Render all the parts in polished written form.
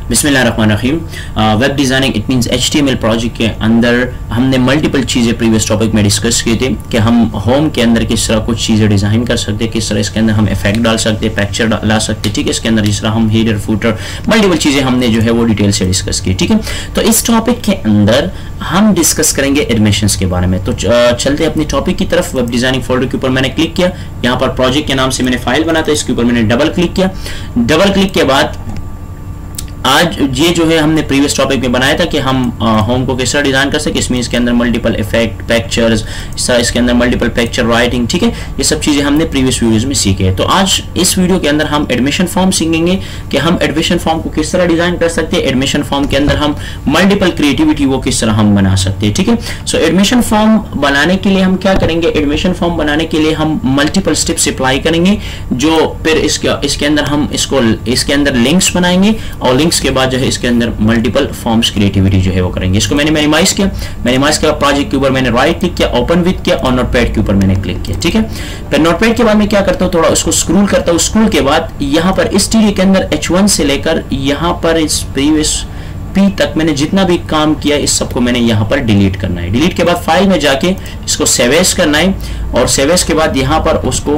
बिस्मिल्लाहिर्रहमानिर्रहीम। Web designing it means HTML project के अंदर हमने मल्टीपल चीज़ें प्रीवियस टॉपिक में डिस्कस किए थे कि हम होम के अंदर किस तरह कुछ चीज़ें डिज़ाइन कर सकते हैं, किस तरह इसके अंदर हम इफेक्ट डाल सकते हैं, पिक्चर ला सकते हैं। ठीक है, इसके अंदर जिस तरह हम हेडर फुटर मल्टीपल चीज़ें हमने जो है वो डिटेल से डिस्कस की। ठीक है, तो इस टॉपिक के अंदर हम डिस्कस करेंगे एडमिशंस के बारे में। तो चलते अपनी टॉपिक की तरफ। वेब डिज़ाइनिंग फोल्डर के ऊपर मैंने क्लिक किया, यहाँ पर प्रोजेक्ट के नाम से मैंने फाइल बना था, इसके ऊपर मैंने डबल क्लिक किया। डबल क्लिक के बाद आज ये जो है हमने प्रीवियस टॉपिक में बनाया था कि हम होम को किस तरह डिजाइन कर सकते, इसमें इसके अंदर मल्टीपल इफेक्ट, पिक्चर्स, इसके अंदर मल्टीपल पिक्चर राइटिंग। ठीक है, ये सब चीजें हमने प्रीवियस वीडियोस में सीखे हैं। तो आज इस वीडियो के अंदर हम एडमिशन फॉर्म सीखेंगे कि हम एडमिशन फॉर्म को किस तरह डिजाइन कर सकते हैं, एडमिशन फॉर्म के अंदर हम मल्टीपल क्रिएटिविटी वो किस तरह हम बना सकते हैं। ठीक है, सो एडमिशन फॉर्म बनाने के लिए हम क्या करेंगे, एडमिशन फॉर्म बनाने के लिए हम मल्टीपल स्टेप्स अप्लाई करेंगे, जो फिर इसके अंदर हम इसके अंदर लिंक्स बनाएंगे और लिंक्स के बाद जो है इसके अंदर मल्टीपल फॉर्म्स क्रिएटिविटी जो है वो करेंगे। इसको मैंने मिनिमाइज किया, मिनिमाइज किया, प्रोजेक्ट के ऊपर मैंने राइट क्लिक किया, ओपन विद किया और नोटपैड के ऊपर मैंने क्लिक किया। ठीक है, फिर नोटपैड के बाद मैं क्या करता हूँ, थोड़ा उसको स्क्रॉल करता हूँ। स्क्रॉल के बाद यहाँ पर इस टीडी के अंदर H1 से लेकर यहाँ पर इस प्रीवियस P तक मैंने जितना भी काम किया इस सबको मैंने यहाँ पर डिलीट करना है। डिलीट के बाद फाइल में जाके इसको सेव एज करना है और सेव एज के बाद यहाँ पर उसको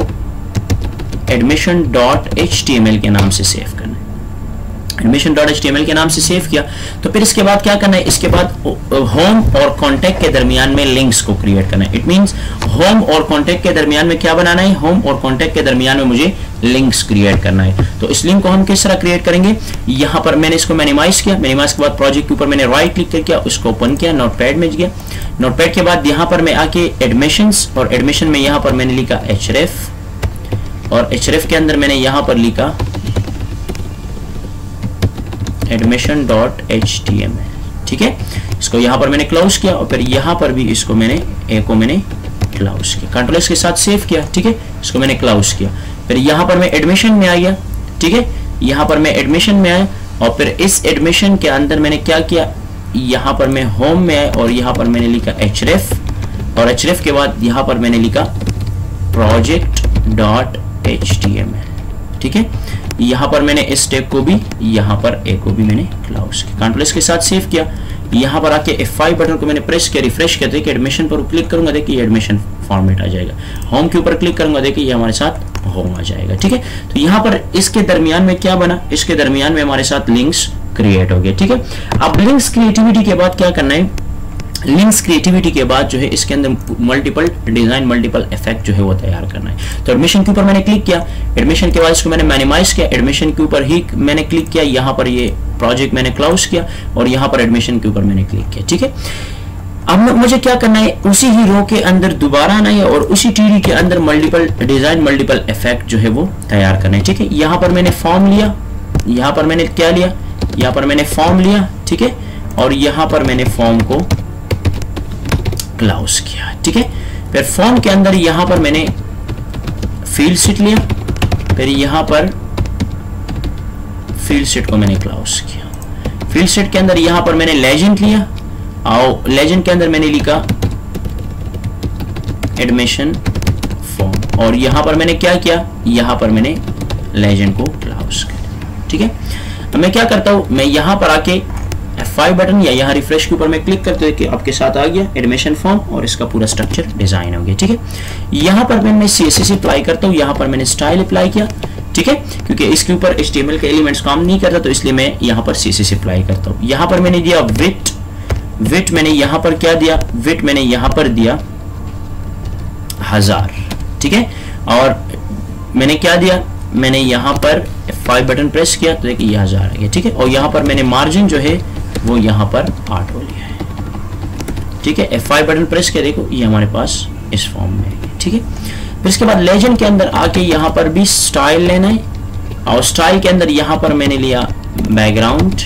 admission.html के नाम से सेव करना है। admission.html के नाम से सेव किया तो फिर इसके बाद क्या करना है, इसके बाद होम और कॉन्टैक्ट के दरमियान में लिंक्स को क्रिएट करना है। इट मींस होम और कॉन्टैक्ट के दरमियान में क्या बनाना है, होम और कॉन्टैक्ट के दरमियान में मुझे लिंक्स क्रिएट करना है। तो इस लिंक को हम किस तरह क्रिएट करेंगे, यहाँ पर मैंने इसको मिनिमाइज किया, मिनिमाइज के बाद प्रोजेक्ट के ऊपर मैंने राइट क्लिक किया, उसको ओपन किया, नोटपैड में गया। नोटपैड के बाद यहाँ पर मैं आके एडमिशंस और एडमिशन में यहाँ पर मैंने लिखा href और href के अंदर मैंने यहाँ पर लिखा admission.html। ठीक है, इसको यहाँ पर मैंने क्लोज किया और फिर यहाँ पर भी इसको मैंने क्लोज किया, कंट्रोल के साथ सेव किया। ठीक है, इसको मैंने क्लोज किया। फिर यहाँ पर मैं एडमिशन में आ गया। ठीक है, यहाँ पर मैं एडमिशन में आया और फिर इस एडमिशन के अंदर मैंने क्या किया, यहाँ पर मैं होम में आया और यहाँ पर मैंने लिखा href और href के बाद यहाँ पर मैंने लिखा project.html। ठीक है, यहाँ पर मैंने इस टैग को भी यहाँ पर को भी मैंने क्लोज किया, कंट्रोल के साथ सेव किया। यहाँ पर आके F5 बटन को मैंने प्रेस किया, रिफ्रेश किया, देखिए एडमिशन पर क्लिक करूंगा, देखिए एडमिशन फॉर्मेट आ जाएगा। होम के ऊपर क्लिक करूंगा, देखिए ये हमारे साथ होम आ जाएगा। ठीक है, तो यहाँ पर इसके दरमियान में क्या बना, इसके दरमियान में हमारे साथ लिंक्स क्रिएट हो गए। ठीक है, अब लिंक्स क्रिएटिविटी के बाद क्या करना है, लिंक्स क्रिएटिविटी के बाद जो है इसके अंदर मल्टीपल डिजाइन, मल्टीपल इफेक्ट जो है वो तैयार करना है। तो एडमिशन के ऊपर मैंने क्लिक किया, एडमिशन के बाद इसको मैंने मिनिमाइज किया, एडमिशन के ऊपर ही मैंने क्लिक किया, यहाँ पर ये प्रोजेक्ट मैंने क्लोज किया और यहाँ पर एडमिशन के ऊपर मैंने क्लिक किया। ठीक है, अब मुझे क्या करना है, उसी ही रो के अंदर दोबारा आना है और उसी टीडी के अंदर मल्टीपल डिजाइन, मल्टीपल इफेक्ट जो है वो तैयार करना है। ठीक है, यहाँ पर मैंने फॉर्म लिया, यहाँ पर मैंने क्या लिया, यहाँ पर मैंने फॉर्म लिया। ठीक है, और यहाँ पर मैंने फॉर्म को क्लोज किया। ठीक है, फिर फॉर्म के अंदर यहां पर मैंने फील्ड सेट लिया, फिर यहां पर फील्ड सेट को मैंने क्लोज किया। फील्ड सेट के अंदर यहां पर मैंने लेजेंड लिया और लेजेंड के अंदर मैंने लिखा एडमिशन फॉर्म और यहां पर मैंने क्या किया, यहां पर मैंने लेजेंड को क्लोज किया। ठीक है, अब मैं क्या करता हूं, मैं यहां पर आके F5 बटन या यहाँ रिफ्रेश के ऊपर मैं क्लिक करते हुए आपके साथ आ गया एडमिशन फॉर्म और इसका पूरा स्ट्रक्चर डिजाइन हो गया। ठीक है, यहाँ पर मैं CSS अप्लाई करता हूँ, यहाँ पर मैंने स्टाइल अप्लाई किया। ठीक है, क्योंकि इसके ऊपर HTML के एलिमेंट्स काम नहीं करता तो इसलिए मैं यहाँ पर CSS अप्लाई करता हूँ। यहाँ पर मैंने दिया विड्थ मैंने यहाँ पर क्या दिया, विड्थ मैंने यहाँ पर दिया 1000। ठीक है, और मैंने क्या दिया, मैंने यहाँ पर F5 बटन प्रेस किया तो देखिए ये 1000 आ गया। ठीक है, और यहाँ पर मैंने मार्जिन जो है वो यहाँ पर 8 हो लिया है। ठीक है, F5 बटन प्रेस किया, देखो ये हमारे पास इस फॉर्म में है। ठीक है, फिर इसके बाद लेजेंड के अंदर आके यहाँ पर भी स्टाइल लेना है और स्टाइल के अंदर यहाँ पर मैंने लिया बैकग्राउंड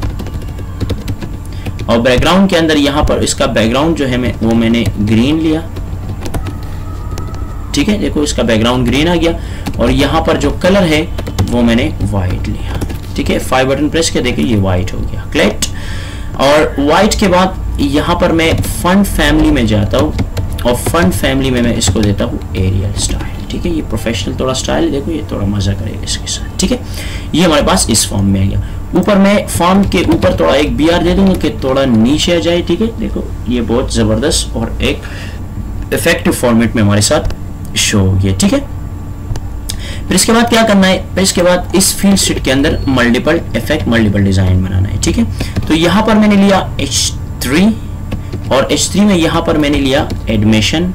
और बैकग्राउंड के अंदर यहाँ पर इसका बैकग्राउंड जो है वो मैंने ग्रीन लिया। ठीक है, देखो इसका बैकग्राउंड ग्रीन आ गया और यहाँ पर जो कलर है वो मैंने व्हाइट लिया। ठीक है, 5 बटन प्रेस किया, देखिए ये व्हाइट हो गया, क्लिक। और व्हाइट के बाद यहाँ पर मैं फॉन्ट फैमिली में जाता हूँ और फॉन्ट फैमिली में मैं इसको देता हूँ एरियल स्टाइल। ठीक है, ये प्रोफेशनल थोड़ा स्टाइल, देखो ये थोड़ा मजा करेगा इसके साथ, ठीक है। ये हमारे पास इस फॉर्म में आ गया। ऊपर मैं फॉर्म के ऊपर थोड़ा एक BR दे दूंगा कि थोड़ा नीचे आ जाए, ठीक है। देखो ये बहुत जबरदस्त और एक इफेक्टिव फॉर्मेट में हमारे साथ शो हो गया, ठीक है। फिर इसके बाद क्या करना है, फिर इसके बाद इस फील्ड शीट के अंदर मल्टीपल इफेक्ट, मल्टीपल डिजाइन बनाना है, ठीक है। तो यहां पर मैंने लिया H3 और H3 में यहां पर मैंने लिया एडमिशन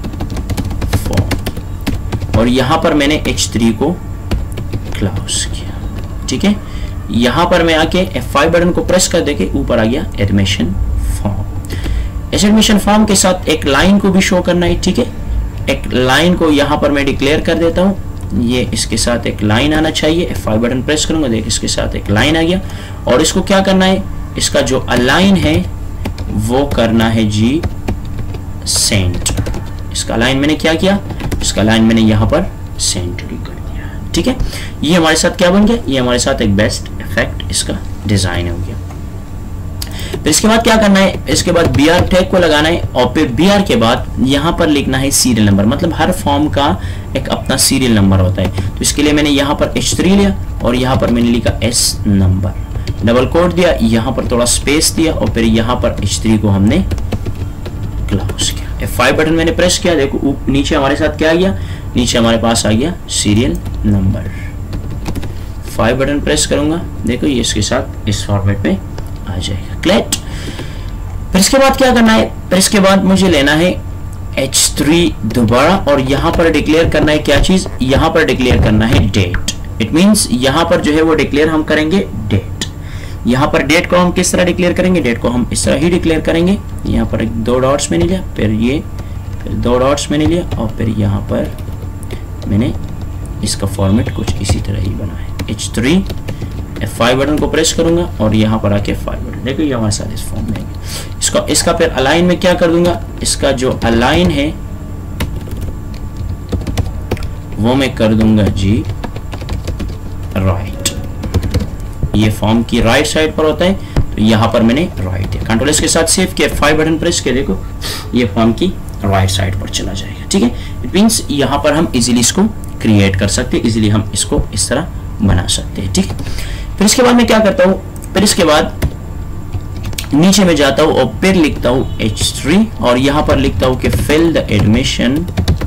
फॉर्म और यहां पर मैंने H3 को क्लोज किया, ठीक है। यहां पर मैं आके F5 बटन को प्रेस कर देके ऊपर आ गया एडमिशन फॉर्म। इस एडमिशन फॉर्म के साथ एक लाइन को भी शो करना है, ठीक है। एक लाइन को यहां पर मैं डिक्लेयर कर देता हूं, ये इसके साथ एक लाइन आना चाहिए। F5 बटन प्रेस करूंगा, देख इसके साथ एक लाइन आ गया। और इसको क्या करना है, इसका जो अलाइन है वो करना है जी सेंटर। इसका लाइन मैंने क्या किया, इसका लाइन मैंने यहाँ पर सेंटर कर दिया, ठीक है। ये हमारे साथ क्या बन गया, ये हमारे साथ एक बेस्ट इफेक्ट इसका डिजाइन हो गया। फिर इसके बाद क्या करना है, इसके बाद BR टैग को लगाना है और फिर BR के बाद यहाँ पर लिखना है सीरियल नंबर। मतलब हर फॉर्म का एक अपना सीरियल नंबर होता है, तो इसके लिए मैंने यहाँ पर H3 लिया और यहाँ पर मैंने लिखा S नंबर, डबल कोट दिया, यहाँ पर थोड़ा स्पेस दिया और फिर यहाँ पर H3 को हमने क्लोज किया। F5 बटन मैंने प्रेस किया, देखो नीचे हमारे साथ क्या आ गया, नीचे हमारे पास आ गया सीरियल नंबर। 5 बटन प्रेस करूंगा, देखो ये इसके साथ इस फॉर्मेट में आ जाएगा, क्लियर। फिर इसके बाद क्या करना है, फिर इसके बाद मुझे लेना है H3 दोबारा और यहां पर डिक्लेयर करना है क्या चीज, यहां पर डिक्लेयर करना है डेट। इट मींस यहां पर जो है वो डिक्लेयर हम करेंगे डेट। यहां पर डेट को हम किस तरह डिक्लेयर करेंगे, डेट को हम इस तरह ही डिक्लेयर करेंगे। यहां पर 2 डॉट्स मैंने लिया, फिर ये, फिर 2 डॉट्स मैंने लिया और फिर यहां पर मैंने इसका फॉर्मेट कुछ इसी तरह ही बना है। H3 F5 बटन को प्रेस करूंगा और यहां पर आके F5 बटन, देखो ये हमारे साथ इस फॉर्म में है। इसका फिर अलाइन में क्या कर दूंगा, इसका जो अलाइन है वो मैं कर दूंगा जी राइट। ये फॉर्म की राइट साइड पर होता है, तो यहां पर मैंने राइट दिया। कंट्रोल एस के साथ सेव किया, F5 बटन प्रेस किया, देखो ये फॉर्म की राइट साइड पर चला जाएगा, ठीक है। इट मींस यहां पर हम इजीली इसको क्रिएट कर सकते हैं, इजीली हम इसको इस तरह बना सकते हैं, ठीक है। फिर इसके बाद मैं क्या करता हूं, फिर इसके बाद नीचे में जाता हूं और फिर लिखता हूं H3 और यहां पर लिखता हूं कि फिल द एडमिशन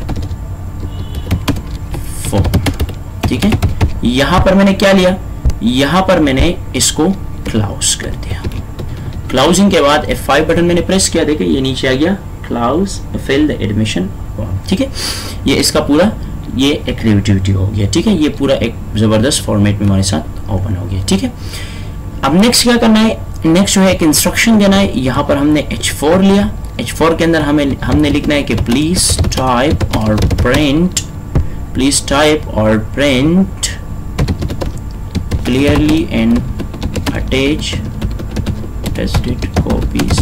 फॉर्म, ठीक है। यहां पर मैंने क्या लिया, यहां पर मैंने इसको क्लोज कर दिया। क्लोजिंग के बाद F5 बटन मैंने प्रेस किया, देखिए ये नीचे आ गया close fill the admission form, ठीक है। ये इसका पूरा ये एक क्रिएटिविटी हो गया, ठीक है। ये पूरा एक जबरदस्त फॉर्मेट में हमारे साथ ओपन हो गया, ठीक है। अब नेक्स्ट क्या करना है, नेक्स्ट जो है एक इंस्ट्रक्शन देना है। यहाँ पर हमने H4 लिया, H4 के अंदर हमने लिखना है कि प्लीज टाइप और print clearly and attach tested copies.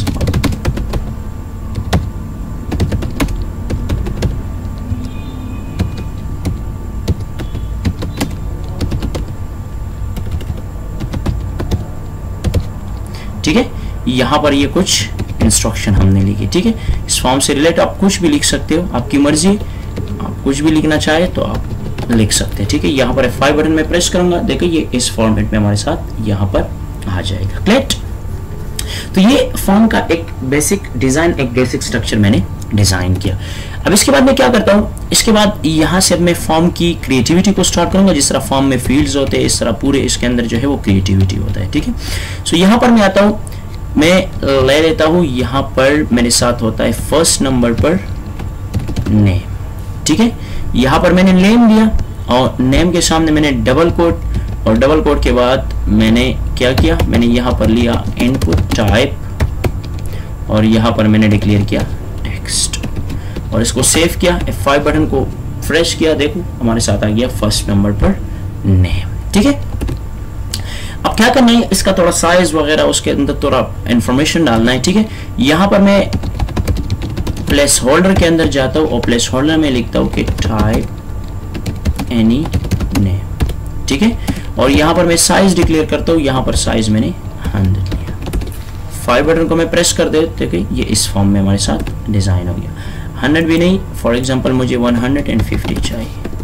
ठीक है, यहां पर ये कुछ इंस्ट्रक्शन हमने लिखी, ठीक है। इस फॉर्म से रिलेट आप कुछ भी लिख सकते हो, आपकी मर्जी, आप कुछ भी लिखना चाहे तो आप लिख सकते हैं, ठीक है। यहाँ पर F5 बटन में प्रेस करूंगा, देखो ये इस फॉर्मेट में हमारे साथ यहाँ पर आ जाएगा, क्लियर। तो ये फॉर्म का एक बेसिक डिजाइन, एक बेसिक स्ट्रक्चर मैंने डिजाइन किया। अब इसके बाद मैं क्या करता हूँ, इसके बाद यहाँ से अब मैं फॉर्म की क्रिएटिविटी को स्टार्ट करूंगा। जिस तरह फॉर्म में फील्ड्स होते हैं, इस तरह पूरे इसके अंदर जो है वो क्रिएटिविटी होता है, ठीक है। सो यहाँ पर मैं आता हूँ, मैं ले लेता हूँ, यहाँ पर मेरे साथ होता है फर्स्ट नंबर पर नेम, ठीक है। यहाँ पर मैंने नेम लिया और नेम के सामने मैंने डबल कोट, और डबल कोट के बाद मैंने क्या किया, मैंने यहाँ पर लिया इनपुट टाइप और यहाँ पर मैंने डिक्लेयर किया टेक्स्ट और इसको सेव किया। F5 बटन को प्रेस किया, देखो हमारे साथ आ गया फर्स्ट नंबर पर नेम, ठीक है। अब क्या करना है, इसका थोड़ा साइज वगैरह उसके अंदर थोड़ा इंफॉर्मेशन डालना है, ठीक है। यहाँ पर मैं प्लेस होल्डर के अंदर जाता हूँ और प्लेस होल्डर में लिखता हूँ कि टाइप एनी नेम, ठीक है। और यहाँ पर मैं साइज डिक्लेयर करता हूँ, यहाँ पर साइज मैंने 100 लिया। 5 बटन को मैं प्रेस कर देते कि ये इस फॉर्म में हमारे साथ डिजाइन हो गया। 100 भी नहीं, फॉर एग्जांपल मुझे 150 चाहिए,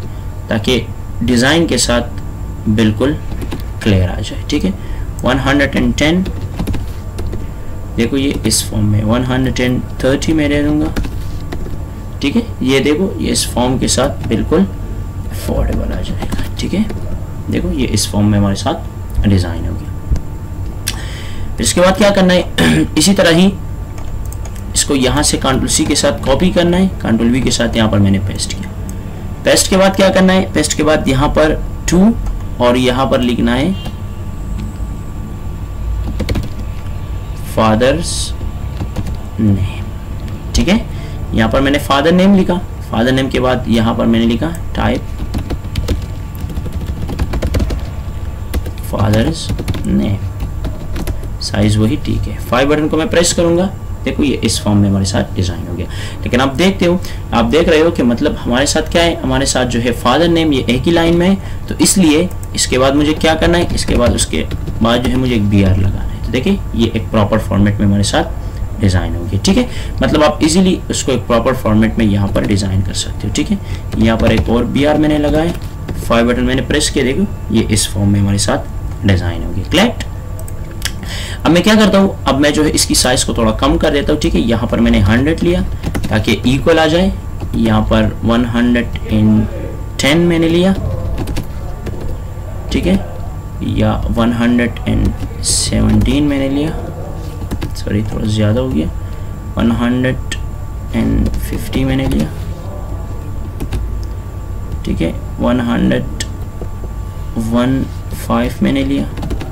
ताकि डिज़ाइन के साथ बिल्कुल क्लियर आ जाए। ठीक है, 110 देखो ये इस फॉर्म में, 130 में दे दूंगा। ठीक है, ये देखो ये इस फॉर्म के साथ बिल्कुल अफोर्डेबल आ जाएगा। ठीक है, देखो ये इस फॉर्म में हमारे साथ डिज़ाइन हो गया। इसके बाद क्या करना है, इसी तरह ही इसको यहाँ से Ctrl+C के साथ कॉपी करना है, Ctrl+V के साथ यहाँ पर मैंने पेस्ट किया। पेस्ट के बाद क्या करना है, पेस्ट के बाद यहाँ पर 2 और यहाँ पर लिखना है फादर्स नेम। ठीक है, यहाँ पर मैंने फादर नेम लिखा, फादर नेम के बाद यहाँ पर मैंने लिखा टाइप फादर्स नेम, साइज वही ठीक है। 5 बटन को मैं प्रेस करूंगा, देखो ये इस फॉर्म में हमारे साथ डिजाइन हो गया। लेकिन आप देखते हो, आप देख रहे हो कि मतलब हमारे साथ क्या है, हमारे साथ जो है फादर नेम ये एक ही लाइन में है, तो इसलिए इसके बाद मुझे क्या करना है, इसके बाद उसके बाद जो है मुझे एक BR लगाना है। तो देखिए ये एक प्रॉपर फॉर्मेट में हमारे साथ डिजाइन हो गया। ठीक है, मतलब आप इजीली उसको एक प्रॉपर फॉर्मेट में यहाँ पर डिजाइन कर सकते हो। ठीक है, यहाँ पर एक और BR मैंने लगाया, 5 बटन मैंने प्रेस किया, देखो ये इस फॉर्म में हमारे साथ डिजाइन हो गया। क्लियर? अब मैं क्या करता हूँ, अब मैं जो है इसकी साइज को थोड़ा कम कर देता हूँ। ठीक है, यहाँ पर मैंने 100 लिया ताकि इक्वल आ जाए, यहाँ पर 110 मैंने लिया। ठीक है, या 117 मैंने लिया, सॉरी थोड़ा ज़्यादा हो गया, 150 मैंने लिया। ठीक है, 115 मैंने लिया।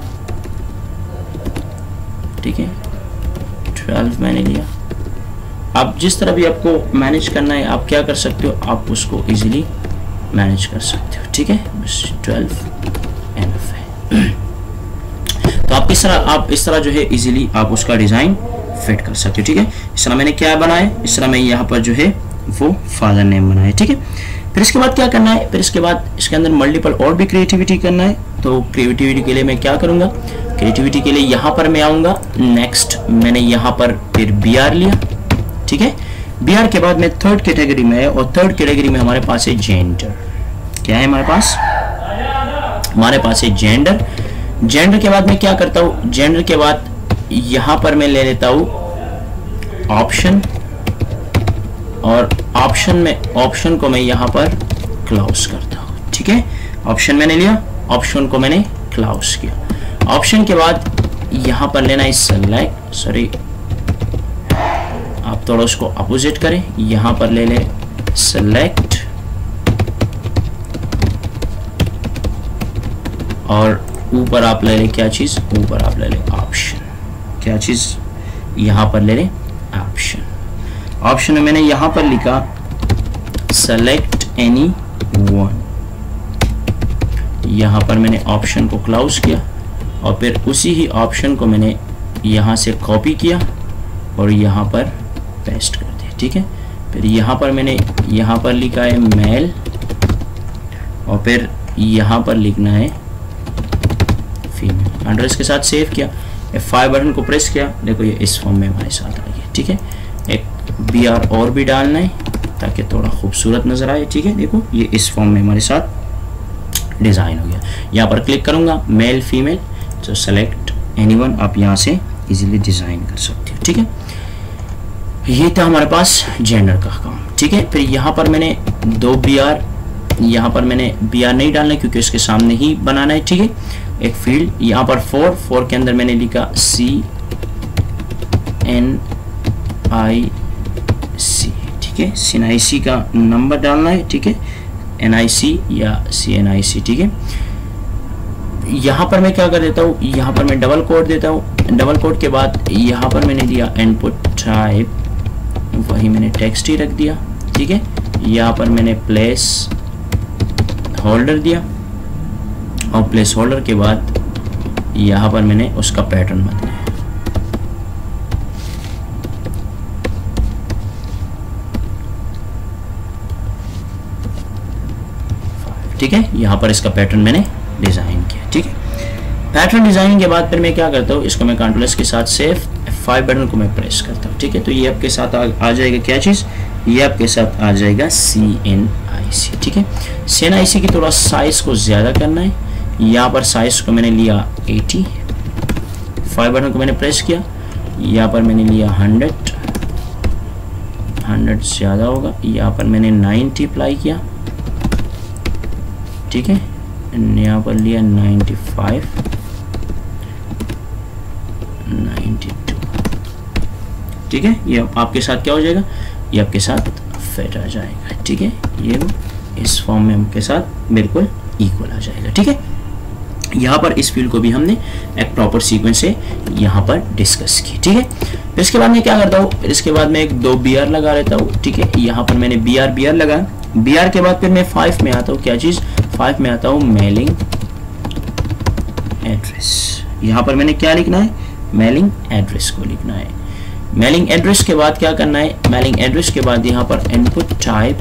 ठीक है, 12 मैंने लिया। आप जिस तरह भी आपको मैनेज करना है आप क्या कर सकते हो, आप उसको इजीली मैनेज कर सकते हो। ठीक है, बस 12 एनफ है। तो आप इस तरह जो है इजीली आप उसका डिज़ाइन फिट कर सकते हो। ठीक है, इस तरह मैंने क्या बनाया, इस तरह मैं यहाँ पर जो है वो फादर नेम बनाया। ठीक है, फिर इसके बाद क्या करना है, फिर इसके बाद इसके अंदर मल्टीपल और भी क्रिएटिविटी करना है। तो क्रिएटिविटी के लिए मैं क्या करूँगा, क्रिएटिविटी के लिए यहाँ पर मैं आऊँगा, नेक्स्ट मैंने यहाँ पर फिर BR लिया। ठीक है, BR के बाद मैं थर्ड कैटेगरी में है, और थर्ड कैटेगरी में हमारे पास है जेंडर। क्या है हमारे पास, हमारे पास है जेंडर। जेंडर के बाद मैं क्या करता हूँ, जेंडर के बाद यहाँ पर मैं ले लेता हूँ ऑप्शन, और ऑप्शन में ऑप्शन को मैं यहाँ पर क्लोज करता हूँ। ठीक है, ऑप्शन मैंने लिया, ऑप्शन को मैंने क्लोज किया। ऑप्शन के बाद यहाँ पर लेना है सेलेक्ट, सॉरी आप थोड़ा उसको अपोजिट करें, यहाँ पर ले ले सेलेक्ट, और ऊपर आप ले ले क्या चीज, ऊपर आप ले ले ऑप्शन, क्या चीज यहाँ पर ले ले ऑप्शन। ऑप्शन में मैंने यहाँ पर लिखा सेलेक्ट एनी वन, यहाँ पर मैंने ऑप्शन को क्लोज किया, और फिर उसी ही ऑप्शन को मैंने यहाँ से कॉपी किया और यहाँ पर पेस्ट कर दिया। ठीक है, फिर यहाँ पर मैंने यहाँ पर लिखा है मेल, और फिर यहाँ पर लिखना है फीमेल। एड्रेस के साथ सेव किया, F5 बटन को प्रेस किया, देखो ये इस फॉर्म में हमारे साथ आ गया। ठीक है, एक BR और भी डालना है ताकि थोड़ा खूबसूरत नजर आए। ठीक है, देखो ये इस फॉर्म में हमारे साथ डिजाइन हो गया। यहाँ पर क्लिक करूंगा मेल फीमेल, तो सेलेक्ट एनीवन, आप यहाँ से इजीली डिजाइन कर सकते हो। ठीक है, ये था हमारे पास जेंडर का काम। ठीक है, फिर यहाँ पर मैंने 2 BR, यहाँ पर मैंने BR नहीं डालना क्योंकि इसके सामने ही बनाना है। ठीक है, एक फील्ड यहाँ पर 4 के अंदर मैंने लिखा CNIC। ठीक है, CNIC का नंबर डालना है। ठीक है, NIC या CNIC। ठीक है, यहाँ पर मैं क्या कर देता हूँ, यहाँ पर मैं डबल कोड देता हूँ। डबल कोड के बाद यहाँ पर मैंने दिया इनपुट टाइप, वही मैंने टेक्स्ट ही रख दिया। ठीक है, यहाँ पर मैंने प्लेस होल्डर दिया, और प्लेस होल्डर के बाद यहाँ पर मैंने उसका पैटर्न बताया। ठीक है, यहाँ पर इसका पैटर्न मैंने डिजाइन किया। ठीक है, पैटर्न डिजाइनिंग के बाद फिर मैं क्या करता हूँ, इसको मैं Ctrl+S के साथ सेव, F5 बटन को मैं प्रेस करता हूँ। ठीक है, तो ये आपके साथ आ जाएगा क्या चीज, ये आपके साथ आ जाएगा CNI। IC, ठीक है। सेना IC की थोड़ा साइज को ज़्यादा करना है। यहाँ पर साइज को मैंने लिया 80, 5 बटन को मैंने प्रेस किया, यहाँ पर मैंने लिया 100 ज़्यादा होगा, यहाँ पर मैंने 90 अप्लाई किया, ठीक है। यहाँ पर लिया 95, 92, ठीक है। ये आपके साथ क्या हो जाएगा, ये आपके साथ फिट आ जाएगा, ठीक है। ये इस फॉर्म में आपके साथ बिल्कुल इक्वल आ जाएगा, ठीक है। यहाँ पर इस फील्ड को भी हमने एक प्रॉपर सीक्वेंस से यहाँ पर डिस्कस की, ठीक है। फिर इसके बाद मैं क्या करता हूँ, फिर इसके बाद मैं एक 2 BR लगा लेता हूँ, ठीक है। यहाँ पर मैंने BR लगा, BR के बाद फिर मैं 5 में आता हूँ, क्या चीज़, 5 में आता हूँ मेलिंग एड्रेस। यहाँ पर मैंने क्या लिखना है, मेलिंग एड्रेस को लिखना है। मेलिंग एड्रेस के बाद क्या करना है, मेलिंग एड्रेस के बाद यहाँ पर इनपुट टाइप,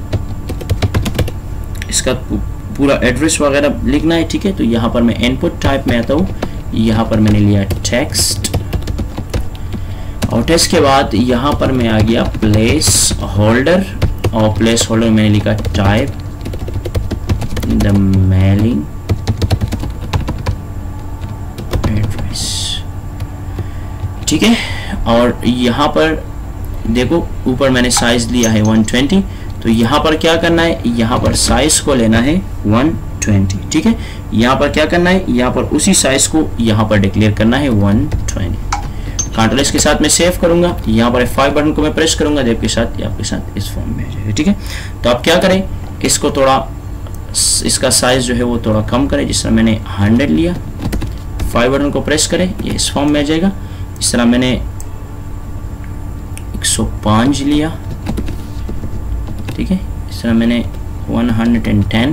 इसका पूरा एड्रेस वगैरह लिखना है, ठीक है। तो यहाँ पर मैं इनपुट टाइप में आता हूँ, यहाँ पर मैंने लिया टेक्स्ट, और टेक्स्ट के बाद यहाँ पर मैं आ गया प्लेस होल्डर, और प्लेस होल्डर मैंने लिखा टाइप द मेलिंग एड्रेस, ठीक है। और यहाँ पर देखो ऊपर मैंने साइज लिया है 120, तो यहाँ पर क्या करना है, यहाँ पर साइज को लेना है 120, ठीक है। यहाँ पर क्या करना है, यहाँ पर उसी साइज को यहाँ पर डिक्लेयर करना है 120। कंट्रोल एस के साथ मैं सेव करूंगा, यहाँ पर F5 बटन को मैं प्रेस करूंगा, देव के साथ आपके साथ इस फॉर्म में आ जाएगा, ठीक है। तो आप क्या करें, इसको थोड़ा, इसका साइज जो है वो थोड़ा कम करें, जिस तरह मैंने 100 लिया, 5 बटन को प्रेस करें, ये इस फॉर्म में आ जाएगा। इस तरह मैंने 105 लिया, ठीक है। इस तरह मैंने 110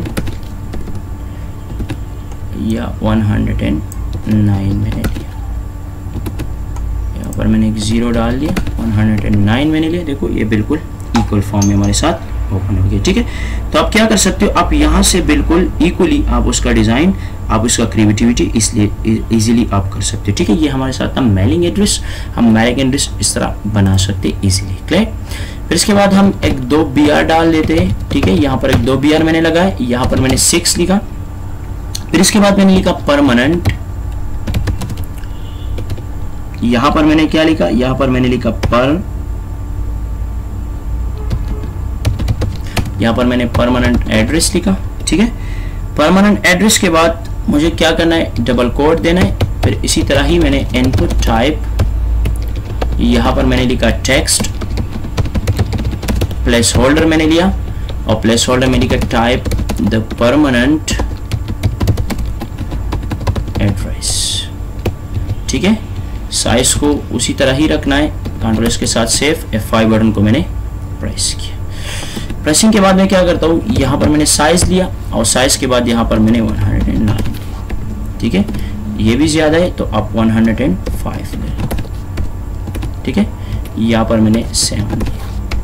या 109 मैंने लिया, यहाँ पर मैंने एक 0 डाल दिया, 109 मैंने लिया। देखो ये बिल्कुल इक्वल फॉर्म में हमारे साथ ओपन हो गया, ठीक है। तो आप क्या कर सकते हो, आप यहाँ से बिल्कुल इक्वली आप उसका डिज़ाइन, आप उसका क्रिएटिविटी इसलिए इजीली आप कर सकते हो, ठीक है। ये हमारे साथ हम मेलिंग एड्रेस, हम मेलिंग एड्रेस इस तरह बना सकते हैं इजीली, क्लियर। फिर इसके बाद हम एक 2 BR डाल देते हैं, ठीक है। यहाँ पर एक 2 BR मैंने लगाया, यहाँ पर मैंने 6 लिखा। फिर इसके बाद मैंने लिखा परमानेंट, यहाँ पर मैंने क्या लिखा, यहाँ पर मैंने लिखा यहाँ पर मैंने परमानेंट एड्रेस लिखा, ठीक है। परमानेंट एड्रेस के बाद मुझे क्या करना है, डबल कोड देना है। फिर इसी तरह ही मैंने इनपुट टाइप, यहाँ पर मैंने लिखा टेक्स्ट, प्लेस होल्डर मैंने लिया, और प्लेस होल्डर में लिखा टाइप द परमानेंट एड्रेस, ठीक है। साइज को उसी तरह ही रखना है, कंट्रोल एस के साथ सेव, F5 बटन को मैंने प्रेस किया। प्रेसिंग के बाद मैं क्या करता हूँ, यहाँ पर मैंने साइज लिया, और साइज के बाद यहाँ पर मैंने 109, ठीक है। ये भी ज्यादा है तो आप 105 ले लो, ठीक है। यहाँ पर मैंने 7 लिया।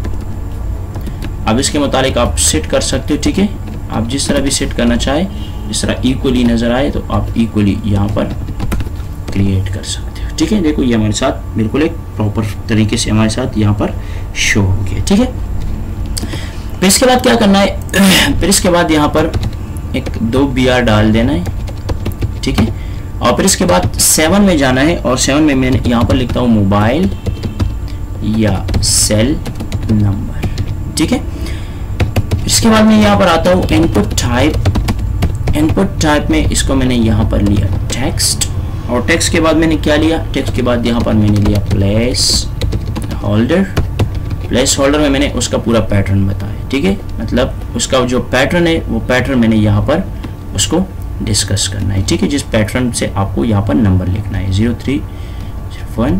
अब इसके मुताबिक आप सेट कर सकते हो, ठीक है। आप जिस तरह भी सेट करना चाहे, जिस तरह इक्वली नजर आए तो आप इक्वली यहाँ पर क्रिएट कर सकते हो, ठीक है। देखो ये हमारे साथ बिल्कुल एक प्रॉपर तरीके से हमारे साथ यहाँ पर शो हो गया, ठीक है। फिर इसके बाद क्या करना है, फिर इसके बाद यहाँ पर एक 2 BR डाल देना है, ठीक है। और फिर इसके बाद 7 में जाना है, और 7 में मैं यहाँ पर लिखता हूँ मोबाइल या सेल नंबर, ठीक है। इसके बाद मैं यहाँ पर आता हूँ इनपुट टाइप। इनपुट टाइप में इसको मैंने यहाँ पर लिया टेक्स्ट, और टेक्स्ट के बाद मैंने क्या लिया, टेक्स्ट के बाद यहाँ पर मैंने लिया प्लेस होल्डर। प्लेस होल्डर में मैंने उसका पूरा पैटर्न बताया, ठीक है। मतलब उसका जो पैटर्न है वो पैटर्न मैंने यहाँ पर उसको डिस्कस करना है, ठीक है। जिस पैटर्न से आपको यहाँ पर नंबर लिखना है 0301,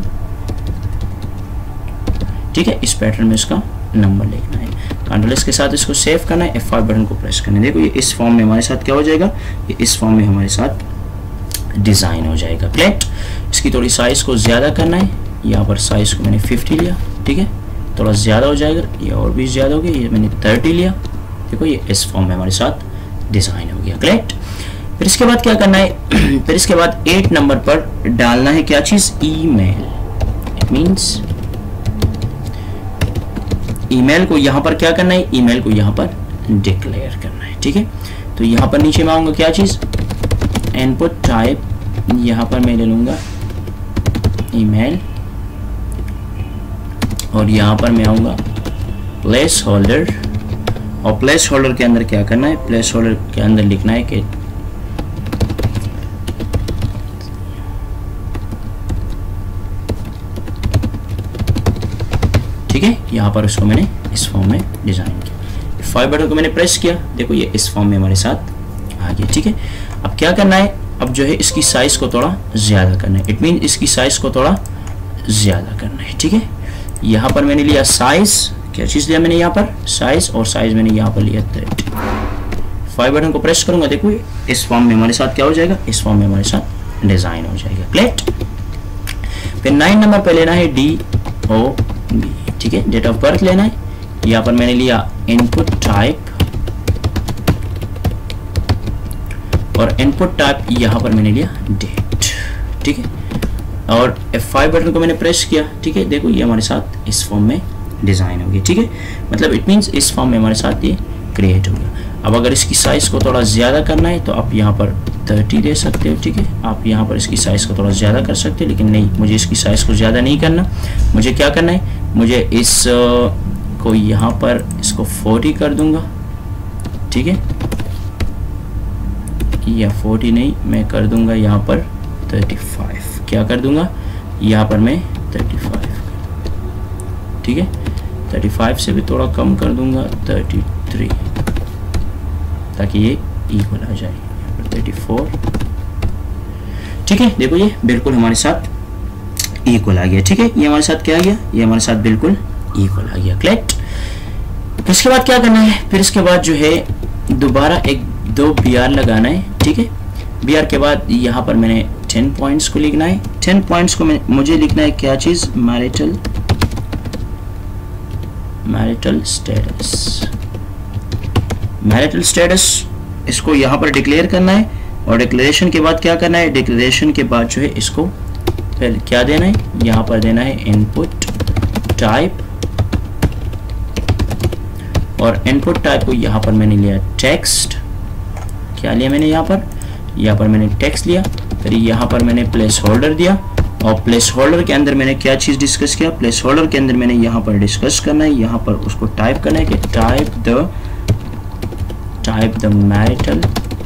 ठीक है। इस पैटर्न में इसका नंबर लिखना है, कंट्रोल एस के साथ इसको सेव करना है, F5 बटन को प्रेस करना है। देखो ये इस फॉर्म में हमारे साथ क्या हो जाएगा, ये इस फॉर्म में हमारे साथ डिजाइन हो जाएगा, क्लियर। इसकी थोड़ी साइज को ज्यादा करना है, यहाँ पर साइज को मैंने 50 लिया, ठीक है। थोड़ा ज़्यादा हो जाएगा, ये और भी ज़्यादा हो गया, ये मैंने 30 लिया। देखो ये इस फॉर्म में हमारे साथ डिज़ाइन हो गया, करेक्ट। फिर इसके बाद क्या करना है, फिर इसके बाद 8 नंबर पर डालना है क्या चीज़, ईमेल। इट मीन्स ईमेल को यहाँ पर क्या करना है, ईमेल को यहाँ पर डिक्लेयर करना है। ठीक है, तो यहाँ पर नीचे मैं आऊँगा क्या चीज़, इनपुट टाइप, यहाँ पर मैं ले लूँगा ईमेल, और यहाँ पर मैं आऊँगा प्लेस होल्डर, और प्लेस होल्डर के अंदर क्या करना है, प्लेस होल्डर के अंदर लिखना है कि ठीक है, यहाँ पर उसको मैंने इस फॉर्म में डिजाइन किया। फाइव बटन को मैंने प्रेस किया, देखो ये इस फॉर्म में हमारे साथ आ गया। ठीक है, अब क्या करना है, अब जो है इसकी साइज को थोड़ा ज्यादा करना है, इट मीन इसकी साइज को थोड़ा ज्यादा करना है। ठीक है, यहाँ पर मैंने लिया साइज, क्या चीज लिया मैंने यहाँ पर साइज, और साइज मैंने यहाँ पर लिया 30। फाइव बटन को प्रेस करूंगा, देखो इस फॉर्म में हमारे साथ क्या हो जाएगा, इस फॉर्म में हमारे साथ डिजाइन हो जाएगा। प्लेट फिर 9 नंबर पे लेना है DOB। ठीक है, डेट ऑफ बर्थ लेना है, यहाँ पर मैंने लिया इनपुट टाइप, और इनपुट टाइप यहाँ पर मैंने लिया डेट। ठीक है, और F5 बटन को मैंने प्रेस किया। ठीक है, देखो ये हमारे साथ इस फॉर्म में डिजाइन हो गया। ठीक है, मतलब इट मींस इस फॉर्म में हमारे साथ ये क्रिएट हो गया। अब अगर इसकी साइज को थोड़ा ज्यादा करना है तो आप यहाँ पर 30 दे सकते हो। ठीक है, आप यहाँ पर इसकी साइज को थोड़ा ज्यादा कर सकते हो, लेकिन नहीं, मुझे इसकी साइज को ज्यादा नहीं करना। मुझे क्या करना है, मुझे इस को यहाँ पर इसको 40 कर दूंगा। ठीक है, या 40 नहीं, मैं कर दूंगा यहाँ पर 35। क्या कर दूंगा, यहाँ पर मैं 35। ठीक है, 35 से भी थोड़ा कम कर दूंगा 33, ताकि ये इक्वल आ जाए। 34। ठीक है, देखो ये बिल्कुल हमारे साथ इक्वल आ गया। ठीक है, ये हमारे साथ क्या आ गया, ये हमारे साथ बिल्कुल इक्वल आ गया। क्लिक। फिर इसके बाद क्या करना है, फिर इसके बाद जो है दोबारा एक 2 BR लगाना है। ठीक है, BR के बाद यहाँ पर मैंने 10 पॉइंट्स को लिखना है। 10 पॉइंट्स को मुझे लिखना है क्या चीज, मैरिटल स्टेटस। मैरिटल स्टेटस इसको यहाँ पर डिक्लेयर करना है, और डिक्लेरेशन के बाद क्या करना है, डिक्लेरेशन के बाद जो है इसको फिर क्या देना है, यहाँ पर देना है इनपुट टाइप, और इनपुट टाइप को यहाँ पर मैंने लिया टेक्स्ट। क्या लिया मैंने यहाँ पर मैंने टेक्स्ट लिया। फिर यहाँ पर मैंने प्लेस होल्डर दिया, और प्लेस होल्डर के अंदर मैंने क्या चीज डिस्कस किया, प्लेस होल्डर के अंदर मैंने यहाँ पर डिस्कस करना है, यहाँ पर उसको टाइप करना है कि टाइप द मैरिटल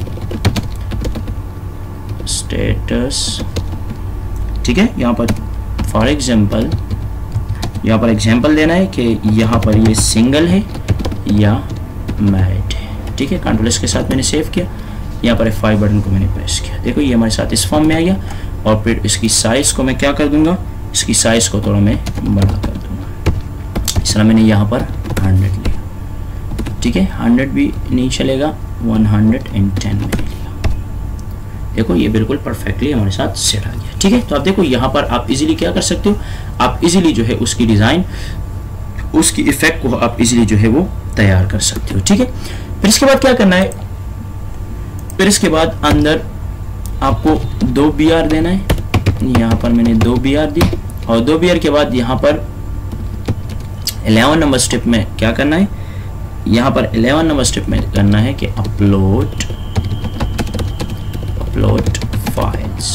स्टेटस। ठीक है, यहाँ पर फॉर एग्जांपल यहाँ पर एग्जांपल देना है कि यहाँ पर ये सिंगल है या मैरिड है। ठीक है, कंट्रोल एस के साथ मैंने सेव किया, यहाँ पर F5 बटन को मैंने प्रेस किया। देखो ये हमारे साथ इस फॉर्म में आ गया, और फिर इसकी साइज को मैं क्या कर दूंगा, इसकी साइज को थोड़ा मैं बड़ा कर दूंगा। इस तरह मैंने यहाँ पर 100 लिया। ठीक है, 100 भी नहीं चलेगा, 110 में लिया। देखो ये बिल्कुल परफेक्टली हमारे साथ सेट आ गया। ठीक है, तो आप देखो यहाँ पर आप इजीली क्या कर सकते हो, आप इजीली जो है उसकी डिजाइन, उसकी इफेक्ट को आप इजीली जो है वो तैयार कर सकते हो। ठीक है, फिर इसके बाद क्या करना है, फिर इसके बाद अंदर आपको 2 BR देना है। यहाँ पर मैंने 2 BR दी, और 2 BR के बाद यहाँ पर 11 नंबर स्टेप में क्या करना है, यहाँ पर 11 नंबर स्टेप में करना है कि अपलोड फाइल्स।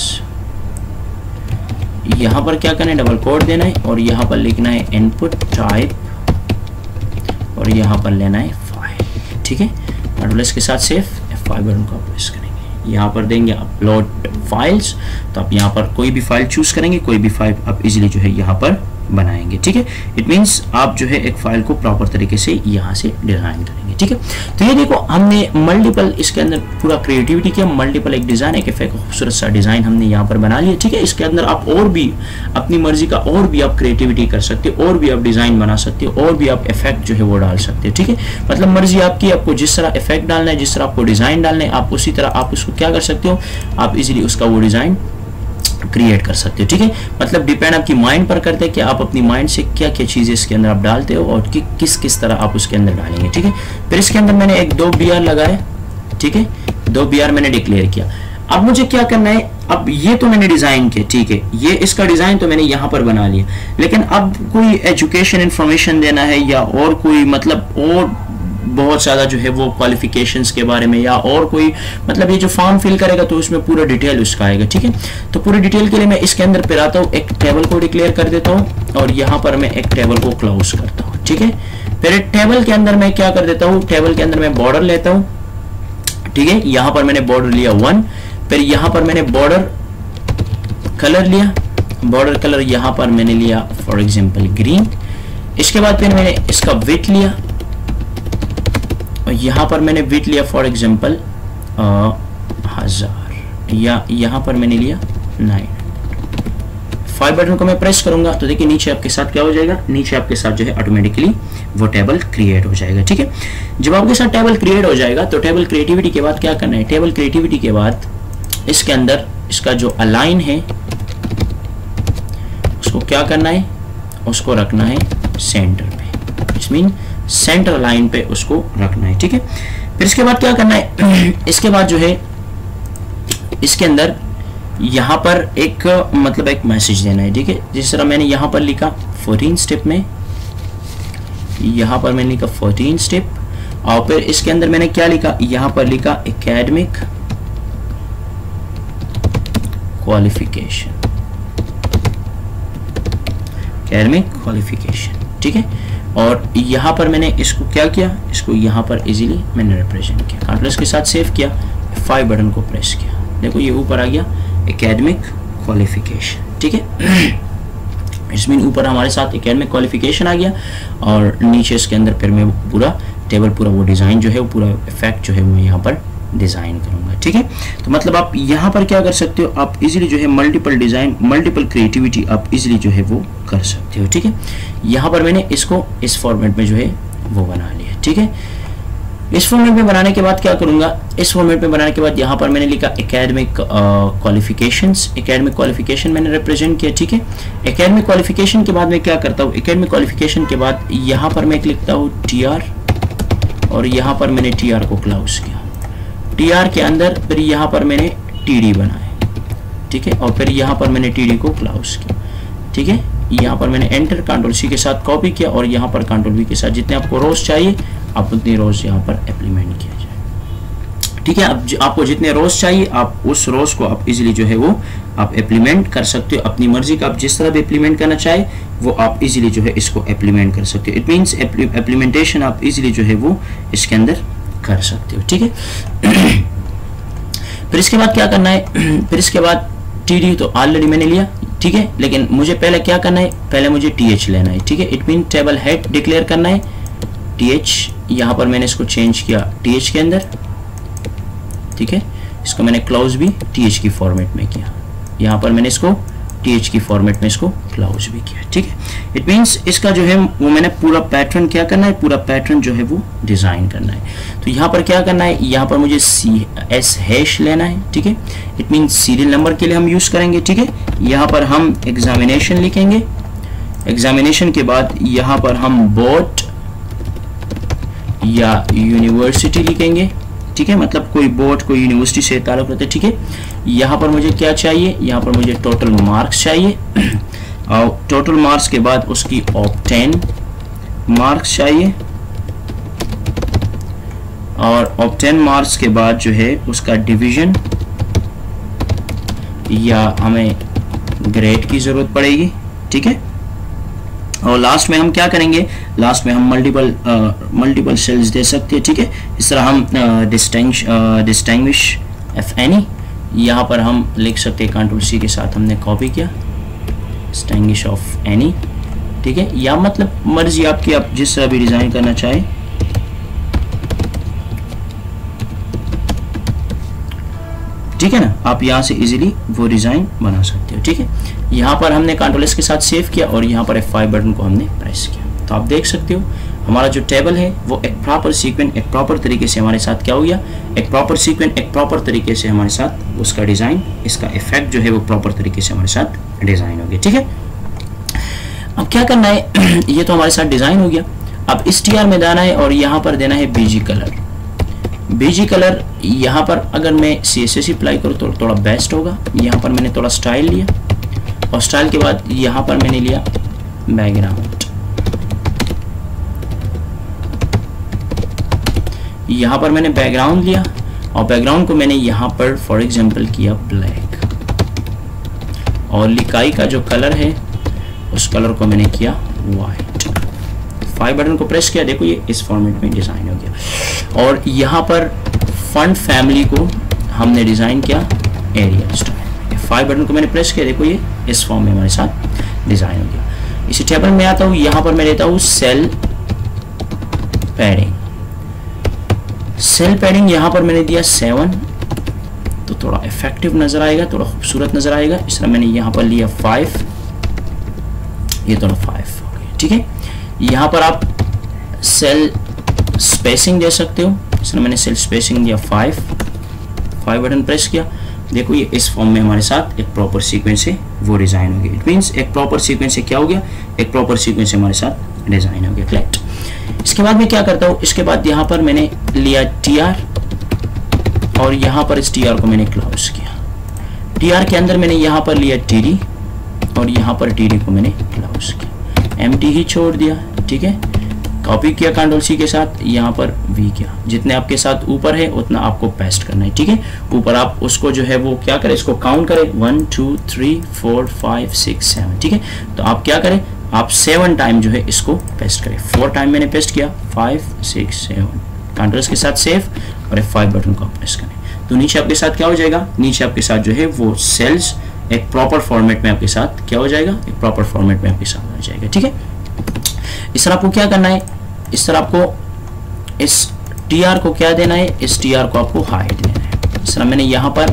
यहाँ पर क्या करना है, डबल कोड देना है, और यहाँ पर लिखना है इनपुट टाइप, और यहाँ पर लेना है फाइल। ठीक है, कंट्रोल एस के साथ सेव, F5 बटन को प्रेस करेंगे, यहाँ पर देंगे अपलोड फाइल्स। तो आप यहाँ पर कोई भी फाइल चूज करेंगे, कोई भी फाइल आप इजीली जो है यहाँ पर बनाएंगे। ठीक है, इट मींस आप जो है एक फाइल को प्रॉपर तरीके से यहाँ से डिजाइन करेंगे। ठीक है, तो ये देखो हमने मल्टीपल इसके अंदर पूरा क्रिएटिविटी किया, मल्टीपल एक डिजाइन, एक इफेक्ट, खूबसूरत सा डिजाइन हमने यहाँ पर बना लिया। ठीक है, इसके अंदर आप और भी अपनी मर्जी का और भी आप क्रिएटिविटी कर सकते हो, और भी आप डिजाइन बना सकते हो, और भी आप इफेक्ट जो है वो डाल सकते हो। ठीक है, मतलब मर्जी आपकी, आपको जिस तरह इफेक्ट डालना है, जिस तरह आपको डिजाइन डालना है, आप उसी तरह आप उसको क्या कर सकते हो, आप इजीली उसका वो डिजाइन क्रिएट कर सकते हो। ठीक है, मतलब डिपेंड आपकी माइंड पर करते हैं कि आप अपनी माइंड से क्या क्या चीजें इसके अंदर आप डालते हो, और किस तरह आप उसके अंदर डालेंगे। ठीक है, फिर इसके अंदर मैंने एक 2 BR लगाए। ठीक है, 2 BR मैंने डिक्लेयर किया। अब मुझे क्या करना है, अब ये तो मैंने डिजाइन किया। ठीक है, ये इसका डिजाइन तो मैंने यहाँ पर बना लिया, लेकिन अब कोई एजुकेशन इंफॉर्मेशन देना है, या और कोई मतलब और बहुत ज़्यादा जो है वो क्वालिफिकेशंस के बारे में या और कोई मतलब ये जो फॉर्म फिल करेगा तो उसमें पूरा डिटेल उसका आएगा, ठीक है। तो पूरी डिटेल के लिए मैं इसके अंदर फिर आता हूँ, एक टेबल को डिक्लेयर कर देता हूँ और यहाँ पर मैं एक टेबल को क्लोज करता हूँ, ठीक है। फिर टेबल के अंदर मैं क्या कर देता हूँ, टेबल के अंदर मैं बॉर्डर लेता हूँ, ठीक है। यहाँ पर मैंने बॉर्डर लिया 1, फिर यहाँ पर मैंने बॉर्डर कलर लिया, बॉर्डर कलर यहाँ पर मैंने लिया फॉर एग्जांपल ग्रीन। इसके बाद फिर मैंने इसका विड्थ लिया और यहाँ पर मैंने विड्थ लिया फॉर एग्जांपल 1000 या यहाँ पर मैंने लिया 900। 5 बटन को मैं प्रेस करूंगा तो देखिए नीचे आपके साथ क्या हो जाएगा, नीचे आपके साथ जो है ऑटोमेटिकली वो टेबल क्रिएट हो जाएगा, ठीक है। जब आपके साथ टेबल क्रिएट हो जाएगा तो टेबल क्रिएटिविटी के बाद क्या करना है, टेबल क्रिएटिविटी के बाद इसके अंदर इसका जो अलाइन है उसको क्या करना है, उसको रखना है सेंटर पे, इट मीन सेंटर लाइन पे उसको रखना है, ठीक है। फिर इसके बाद क्या करना है, इसके बाद जो है इसके अंदर यहाँ पर एक मतलब एक मैसेज देना है, ठीक है। जिस तरह मैंने यहाँ पर लिखा 14 स्टेप में, यहाँ पर मैंने लिखा 14 स्टेप और फिर इसके अंदर मैंने क्या लिखा, यहाँ पर लिखा एकेडमिक क्वालिफिकेशन, एकेडमिक क्वालिफिकेशन, ठीक है। और यहाँ पर मैंने इसको क्या किया, इसको यहाँ पर इजीली मैंने रिप्रेजेंट किया, कंट्रोल के साथ सेव किया, 5 बटन को प्रेस किया, देखो ये ऊपर आ गया एकेडमिक क्वालिफिकेशन, ठीक है। इसमें ऊपर हमारे साथ एकेडमिक क्वालिफिकेशन आ गया और नीचे इसके अंदर फिर मैं पूरा टेबल पूरा वो डिज़ाइन जो है वो पूरा इफेक्ट जो है मैं यहाँ पर डिज़ाइन करूँगा, ठीक है। तो मतलब आप यहाँ पर क्या कर सकते हो, आप इजीली जो है मल्टीपल डिज़ाइन मल्टीपल क्रिएटिविटी आप इजीली जो है वो कर सकते हो, ठीक है। यहाँ पर मैंने इसको इस फॉर्मेट में जो है वो बना लिया, ठीक है। इस फॉर्मेट में बनाने के बाद क्या करूँगा, इस फॉर्मेट में बनाने के बाद यहाँ पर मैंने लिखा एकेडमिक क्वालिफिकेशंस, एकेडमिक क्वालिफिकेशन मैंने रिप्रेजेंट किया, ठीक है। एकेडमिक क्वालिफिकेशन के बाद मैं क्या करता हूँ, एकेडमिक क्वालिफिकेशन के बाद यहाँ पर मैं लिखता हूँ TR और यहाँ पर मैंने TR को क्लोज किया, TR के अंदर फिर यहाँ पर मैंने TD बनाया, ठीक है। और फिर यहाँ पर मैंने TD को क्लोज किया, ठीक है। यहाँ पर मैंने एंटर कंट्रोल C के साथ कॉपी किया और यहाँ पर कंट्रोल V के साथ जितने आपको रोज चाहिए आप उतनी रोज यहाँ पर इम्प्लीमेंट किया जाए, ठीक है। अब आपको जितने रोज चाहिए आप उस रोज को आप इजीली जो है वो आप इम्प्लीमेंट कर सकते हो, अपनी मर्जी का आप जिस तरह भी इम्प्लीमेंट करना चाहे वो आप इजीली जो है इसको इम्प्लीमेंट कर सकते हो। इट मीन्स इम्प्लीमेंटेशन आप इजीली जो है वो इसके अंदर कर सकते हो, ठीक है। फिर इसके बाद क्या करना है, फिर इसके बाद TD तो ऑलरेडी मैंने लिया, ठीक है। लेकिन मुझे पहले क्या करना है, पहले मुझे TH लेना है, ठीक है। It mean table head declare करना है TH, यहाँ पर मैंने इसको चेंज किया TH के अंदर, ठीक है। इसको मैंने क्लोज भी TH की फॉर्मेट में किया, यहाँ पर मैंने इसको TH की फॉर्मेट में इसको क्लोज भी किया, ठीक है। इट मीन्स इसका जो है वो मैंने पूरा पैटर्न क्या करना है, पूरा पैटर्न जो है वो डिजाइन करना है। तो यहाँ पर क्या करना है, यहाँ पर मुझे CS# लेना है, ठीक है। इट मीन्स सीरियल नंबर के लिए हम यूज करेंगे, ठीक है। यहाँ पर हम एग्जामिनेशन लिखेंगे, एग्जामिनेशन के बाद यहाँ पर हम बोर्ड या यूनिवर्सिटी लिखेंगे, ठीक है। मतलब कोई बोर्ड कोई यूनिवर्सिटी से ताल्लुक रखता है, ठीक है। यहाँ पर मुझे क्या चाहिए, यहाँ पर मुझे टोटल मार्क्स चाहिए और टोटल मार्क्स के बाद उसकी ऑब्टेन मार्क्स चाहिए और ऑब्टेन मार्क्स के बाद जो है उसका डिवीजन या हमें ग्रेड की जरूरत पड़ेगी, ठीक है। और लास्ट में हम क्या करेंगे, लास्ट में हम मल्टीपल सेल्स दे सकते हैं, ठीक है। इस तरह हम डिस्टिंग्विश FNE यहाँ पर हम लिख सकते हैं, कंट्रोल C के साथ हमने कॉपी किया डिस्टिंग्विश ऑफ एनी, ठीक है। या मतलब मर्जी आपकी, आप जिस तरह भी डिजाइन करना चाहे, ठीक है ना, आप यहाँ से इजीली वो डिजाइन बना सकते हो, ठीक है। यहाँ पर हमने कंट्रोल S के साथ सेव किया और यहाँ पर F5 बटन को हमने प्रेस किया, तो आप देख सकते हो हमारा जो टेबल है वो एक प्रॉपर सीक्वेंस एक प्रॉपर तरीके से हमारे साथ क्या हो गया, एक प्रॉपर सीक्वेंस एक प्रॉपर तरीके से हमारे साथ उसका डिजाइन, इसका इफेक्ट जो है वो प्रॉपर तरीके से हमारे साथ डिजाइन हो गया, ठीक है। अब क्या करना है, ये तो हमारे साथ डिजाइन हो गया। अब इस TR में जाना है और यहाँ पर देना है BG कलर। BG कलर यहाँ पर अगर मैं CSS अप्लाई करूँ तो थोड़ा बेस्ट होगा। यहाँ पर मैंने थोड़ा स्टाइल लिया और स्टाइल के बाद यहाँ पर मैंने लिया बैकग्राउंड, यहाँ पर मैंने बैकग्राउंड लिया और बैकग्राउंड को मैंने यहाँ पर फॉर एग्जांपल किया ब्लैक, और लिकाई का जो कलर है उस कलर को मैंने किया वाइट। 5 बटन को प्रेस किया, देखो ये इस फॉर्मेट में डिजाइन हो गया। और यहाँ पर फंट फैमिली को हमने डिजाइन किया एरियल स्टाइल। 5 बटन को मैंने प्रेस किया, देखो ये इस फॉर्म में हमारे साथ डिजाइन हो गया। इसी टेबल में आता हूँ, यहाँ पर मैं लेता हूँ सेल पैडिंग। सेल पैडिंग यहाँ पर मैंने दिया 7, तो थोड़ा इफेक्टिव नजर आएगा, थोड़ा खूबसूरत नजर आएगा। इस तरह मैंने यहाँ पर लिया 5, ये थोड़ा 5 हो गया, ठीक है। यहाँ पर आप सेल स्पेसिंग दे सकते हो, इस तरह मैंने सेल स्पेसिंग दिया 5 बटन प्रेस किया, देखो ये इस फॉर्म में हमारे साथ एक प्रॉपर सीक्वेंस से वो डिजाइन हो गया। इट मींस एक प्रॉपर सीक्वेंस से क्या हो गया, एक प्रॉपर सीक्वेंस से हमारे साथ डिजाइन हो गया, करेक्ट। इसके बाद मैं क्या करता हूँ, इसके बाद यहाँ पर मैंने लिया TR और यहाँ पर इस TR को मैंने क्लोज किया। TR के अंदर मैंने यहाँ पर लिया TD और यहाँ पर TD को मैंने क्लोज किया, एम्प्टी ही छोड़ दिया, ठीक है। कॉपी किया कंट्रोल C के साथ, यहाँ पर V किया, जितने आपके साथ ऊपर है उतना आपको पेस्ट करना है, ठीक है। ऊपर आप उसको जो है वो क्या करें, इसको काउंट करें 1 2 3 4 5 6 7, ठीक है। तो आप क्या करें, आप 7 टाइम जो है इसको पेस्ट करें। 4 टाइम मैंने पेस्ट किया, 5 6 7, कंट्रोल के साथ सेव और F5 बटन को प्रेस करें, तो नीचे आपके साथ क्या हो जाएगा, नीचे आपके साथ जो है वो सेल्स एक प्रॉपर फॉर्मेट में आपके साथ क्या हो जाएगा, एक प्रॉपर फॉर्मेट में आपके साथ आ जाएगा, ठीक है। इस तरह आपको क्या करना है, इस तरह आपको इस TR को क्या देना है, इस TR को आपको हाइट देना है। इस तरह मैंने यहाँ पर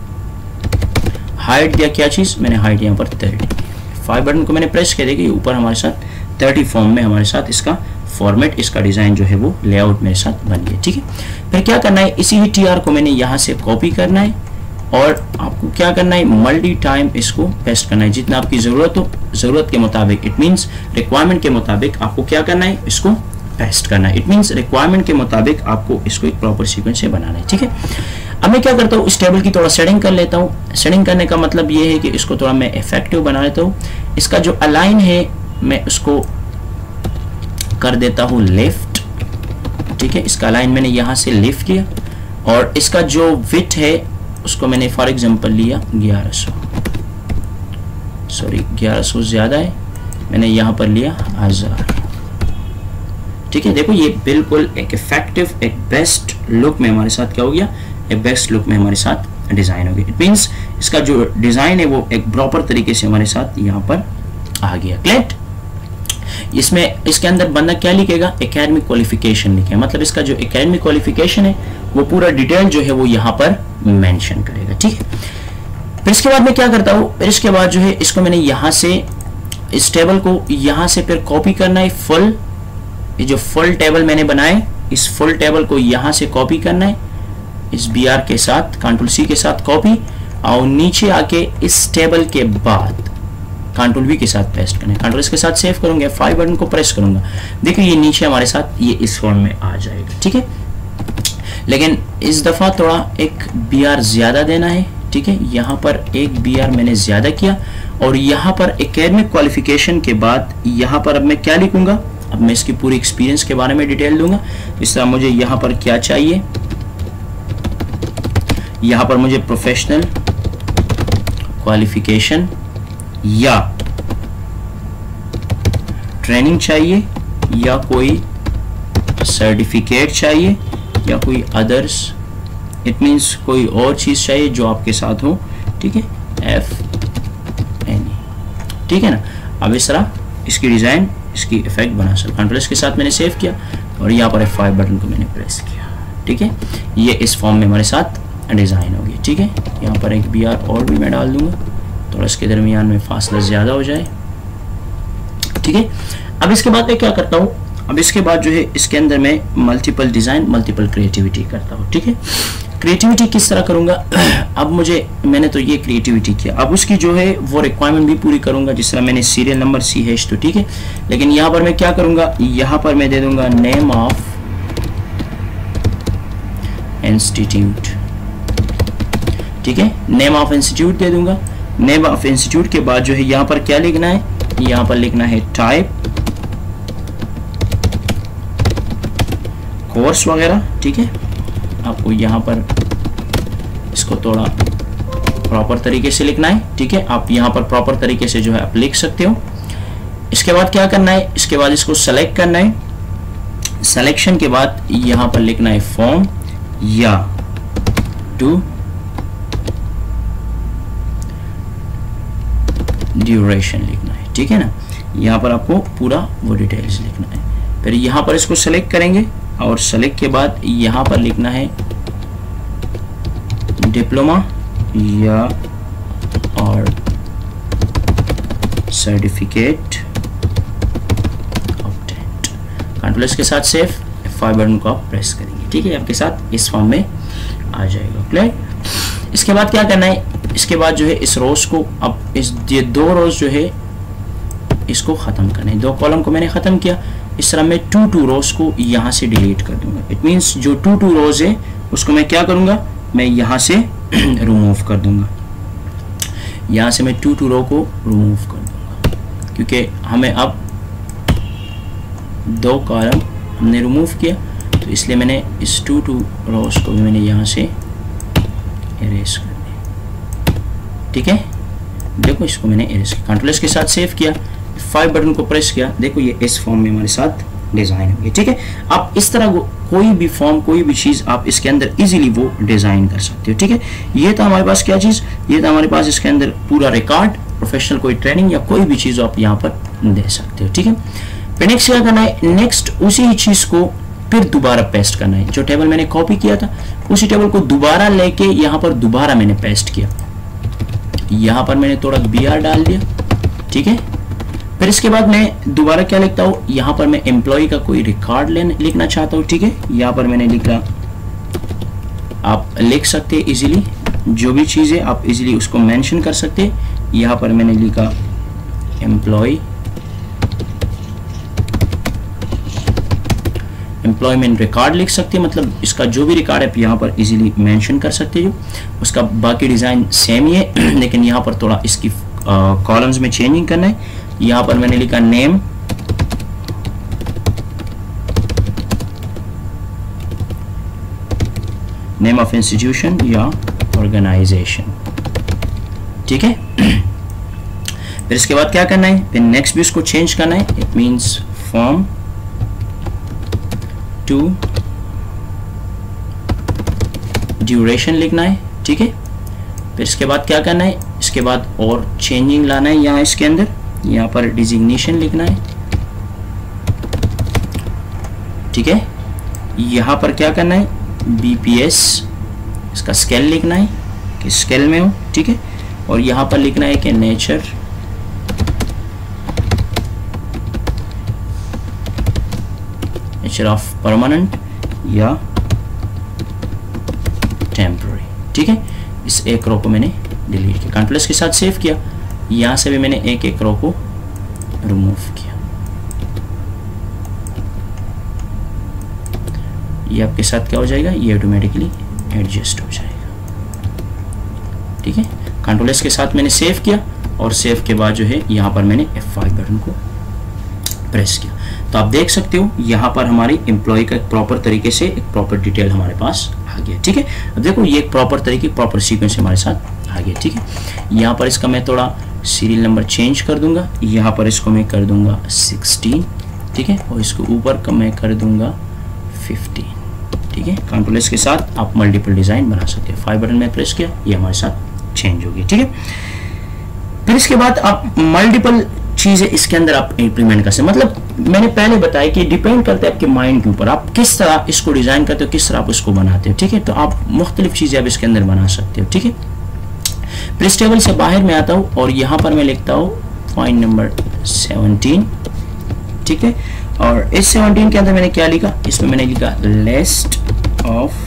हाइट दिया, क्या चीज मैंने हाइट यहाँ पर 30। 5 बटन को मैंने प्रेस किया, देखिए ऊपर हमारे साथ 30 फॉर्म में हमारे साथ इसका फॉर्मेट, इसका डिजाइन जो है वो लेआउट मेरे साथ बन गया, ठीक है। फिर क्या करना है, इसी ही TR को मैंने यहाँ से कॉपी करना है और आपको क्या करना है, मल्टी टाइम इसको पेस्ट करना है, जितना आपकी जरूरत हो, जरूरत के मुताबिक, इट मींस रिक्वायरमेंट के मुताबिक आपको क्या करना है, इसको पेस्ट करना है। इट मींस रिक्वायरमेंट के मुताबिक आपको इसको एक प्रॉपर सीक्वेंस से बनाना है, ठीक है। अब मैं क्या करता हूँ, इस टेबल की थोड़ा सेटिंग कर लेता हूँ। सेटिंग करने का मतलब ये है कि इसको थोड़ा मैं इफेक्टिव बना लेता हूँ। इसका जो अलाइन है मैं उसको कर देता हूँ लेफ्ट, ठीक है। इसका अलाइन मैंने यहाँ से लिफ्ट किया और इसका जो विड्थ है उसको मैंने फॉर एग्जांपल लिया 1100, सॉरी 1100 ज्यादा है, मैंने यहाँ पर लिया 1000, ठीक है। देखो ये बिल्कुल एक इफेक्टिव, एक बेस्ट लुक में हमारे साथ क्या हो गया, एक बेस्ट लुक में हमारे साथ डिजाइन हो गया। इट मींस इसका जो डिजाइन है वो एक प्रॉपर तरीके से हमारे साथ यहाँ पर आ गया, क्लियर। इसमें इसके अंदर बंदा क्या लिखेगा, एकेडमिक क्वालिफिकेशन लिखेगा, मतलब इसका जो एकेडमिक क्वालिफिकेशन है वो पूरा डिटेल जो है वो यहाँ पर मेंशन करेगा, ठीक है। फिर इसके बाद मैं क्या करता हूँ, फिर इसके बाद जो है इसको मैंने यहाँ से इस टेबल को यहाँ से फिर कॉपी करना है, फुल, ये जो फुल टेबल मैंने बनाए इस फुल टेबल को यहाँ से कॉपी करना है, इस BR के साथ कंट्रोल C के साथ कॉपी, और नीचे आके इस टेबल के बाद कंट्रोल V के साथ पेस्ट करना है। कंट्रोल S के साथ सेव करूंगा, 5 बटन को प्रेस करूंगा, देखिए ये नीचे हमारे साथ ये इस फॉर्म में आ जाएगा, ठीक है। लेकिन इस दफा थोड़ा एक BR ज्यादा देना है, ठीक है। यहाँ पर एक BR मैंने ज्यादा किया और यहाँ पर एकेडमिक क्वालिफिकेशन के बाद यहाँ पर अब मैं क्या लिखूंगा, अब मैं इसकी पूरी एक्सपीरियंस के बारे में डिटेल दूंगा। इस तरह मुझे यहाँ पर क्या चाहिए, यहाँ पर मुझे प्रोफेशनल क्वालिफिकेशन या ट्रेनिंग चाहिए या कोई सर्टिफिकेट चाहिए या कोई अदर्स, इट मींस कोई और चीज चाहिए जो आपके साथ हो, ठीक है, FNE, ठीक है ना। अब इस तरह इसकी डिजाइन, इसकी इफेक्ट बना सकते। कंट्रोल S के साथ मैंने सेव किया और यहाँ पर F5 बटन को मैंने प्रेस किया, ठीक है। ये इस फॉर्म में हमारे साथ डिजाइन हो गई, ठीक है। यहाँ पर एक BR और भी मैं डाल दूंगा, थोड़ा इसके दरमियान में फासला ज्यादा हो जाए, ठीक है। अब इसके बाद मैं क्या करता हूँ, अब इसके बाद जो है इसके अंदर मैं मल्टीपल डिजाइन, मल्टीपल क्रिएटिविटी करता हूँ, ठीक है। क्रिएटिविटी किस तरह करूंगा, अब मैंने तो ये क्रिएटिविटी किया, अब उसकी जो है वो रिक्वायरमेंट भी पूरी करूंगा, जिस तरह मैंने सीरियल नंबर CH, तो ठीक है। लेकिन यहाँ पर मैं क्या करूंगा, यहाँ पर मैं दे दूंगा नेम ऑफ इंस्टीट्यूट, ठीक है। नेम ऑफ इंस्टीट्यूट दे दूंगा। नेम ऑफ इंस्टीट्यूट के बाद जो है यहाँ पर क्या लिखना है, यहाँ पर लिखना है टाइप आवर्स वगैरह, ठीक है। आपको यहाँ पर इसको थोड़ा प्रॉपर तरीके से लिखना है, ठीक है। आप यहाँ पर प्रॉपर तरीके से जो है आप लिख सकते हो। इसके बाद क्या करना है, इसके बाद इसको सेलेक्ट करना है। सिलेक्शन के बाद यहाँ पर लिखना है फॉर्म या टू ड्यूरेशन लिखना है, ठीक है ना। यहाँ पर आपको पूरा वो डिटेल्स लिखना है। फिर यहाँ पर इसको सेलेक्ट करेंगे और सेलेक्ट के बाद यहाँ पर लिखना है डिप्लोमा या और सर्टिफिकेट ऑब्टेन्ड। कंट्रोल के साथ सेव F5 बटन को आप प्रेस करेंगे, ठीक है। आपके साथ इस फॉर्म में आ जाएगा, क्लियर। इसके बाद क्या करना है, इसके बाद जो है इस रोज को अब ये 2 रोज जो है इसको खत्म करना है। 2 कॉलम को मैंने खत्म किया। इस तरह मैं 2 रोज को यहाँ से डिलीट कर दूंगा। इट मींस जो 2 रोज है उसको मैं क्या करूंगा, मैं यहाँ से रिमूव कर दूंगा। यहाँ से मैं 2 रो को रिमूव कर दूंगा, क्योंकि हमें अब 2 कॉलम हमने रिमूव किया, तो इसलिए मैंने इस 2 रोज को भी मैंने यहाँ से इरेज कर दिया, ठीक है। देखो इसको मैंने इरेज किया, कंट्रोल के साथ सेव किया, 5 बटन को प्रेस किया, देखो ये इस फॉर्म में हमारे साथ डिजाइन हो गया, ठीक है। आप इस तरह कोई भी फॉर्म, कोई भी चीज आप इसके अंदर इजीली वो डिजाइन कर सकते हो, ठीक है। ये था हमारे पास क्या चीज, ये था हमारे पास इसके अंदर पूरा रिकॉर्ड, प्रोफेशनल कोई ट्रेनिंग या कोई भी चीज आप यहाँ पर दे सकते हो, ठीक है। फिर नेक्स्ट क्या करना है, नेक्स्ट उसी चीज को फिर दोबारा पेस्ट करना है। जो टेबल मैंने कॉपी किया था उसी टेबल को दोबारा लेके यहाँ पर दोबारा मैंने पेस्ट किया। यहाँ पर मैंने थोड़ा BR डाल दिया, ठीक है। फिर इसके बाद मैं दोबारा क्या लिखता हूँ, यहाँ पर मैं एम्प्लॉय का कोई रिकॉर्ड लिखना चाहता हूँ, ठीक है। यहाँ पर मैंने लिखा, आप लिख सकते हैं इजीली, जो भी चीज़ है आप इजीली उसको मेंशन कर सकते हैं। यहाँ पर मैंने लिखा एम्प्लॉयमेंट रिकॉर्ड लिख सकते हैं, मतलब इसका जो भी रिकॉर्ड है आप यहाँ पर इजीली मेंशन कर सकते हो। उसका बाकी डिज़ाइन सेम ही है, लेकिन यहाँ पर थोड़ा इसकी कॉलम्स में चेंजिंग करना है। यहाँ पर मैंने लिखा नेम ऑफ इंस्टीट्यूशन या ऑर्गेनाइजेशन, ठीक है। फिर इसके बाद क्या करना है, फिर नेक्स्ट भी उसको चेंज करना है। It means from to duration लिखना है, ठीक है। फिर इसके बाद क्या करना है, इसके बाद और चेंजिंग लाना है। यहाँ इसके अंदर यहाँ पर डिजिग्नेशन लिखना है, ठीक है। यहाँ पर क्या करना है, BPS इसका स्केल लिखना है कि स्केल में हो, ठीक है। और यहाँ पर लिखना है कि नेचर ऑफ परमानेंट या टेम्पररी, ठीक है। इस एक रो को मैंने डिलीट किया, कंट्रोल के साथ सेव किया। यहाँ से भी मैंने एक रो को रिमूव किया। ये आपके साथ क्या हो जाएगा, ये ऑटोमेटिकली एडजस्ट हो जाएगा, ठीक है। कंट्रोल के साथ मैंने सेव किया और सेव के बाद जो है यहाँ पर मैंने F5 बटन को प्रेस किया। तो आप देख सकते हो यहाँ पर हमारी एम्प्लॉय का एक प्रॉपर तरीके से एक प्रॉपर डिटेल हमारे पास आ गया, ठीक है। अब देखो ये एक प्रॉपर तरीके प्रॉपर सीक्वेंस हमारे साथ आ गया, ठीक है। यहाँ पर इसका मैं थोड़ा सीरियल नंबर चेंज कर दूंगा। यहाँ पर इसको मैं कर दूंगा 16, ठीक है। और इसको ऊपर का मैं कर दूंगा 15, ठीक है। कंट्रोल के साथ आप मल्टीपल डिजाइन बना सकते हैं। 5 बटन में प्रेस किया, ये हमारे साथ चेंज हो गया, ठीक है। फिर इसके बाद आप मल्टीपल चीजें इसके अंदर आप इंप्लीमेंट कर सकते हैं। मतलब मैंने पहले बताया कि डिपेंड करता है आपके माइंड के ऊपर, आप किस तरह इसको डिजाइन करते हो, किस तरह आप उसको बनाते हो, ठीक है। तो आप मुख्तलिफ चीजें आप इसके अंदर बना सकते हो, ठीक है। फिर इस टेबल से बाहर में आता हूँ और यहाँ पर मैं लिखता हूँ पॉइंट नंबर 17, ठीक है। और इस 17 के अंदर मैंने क्या लिखा, इसमें मैंने लिखा लिस्ट ऑफ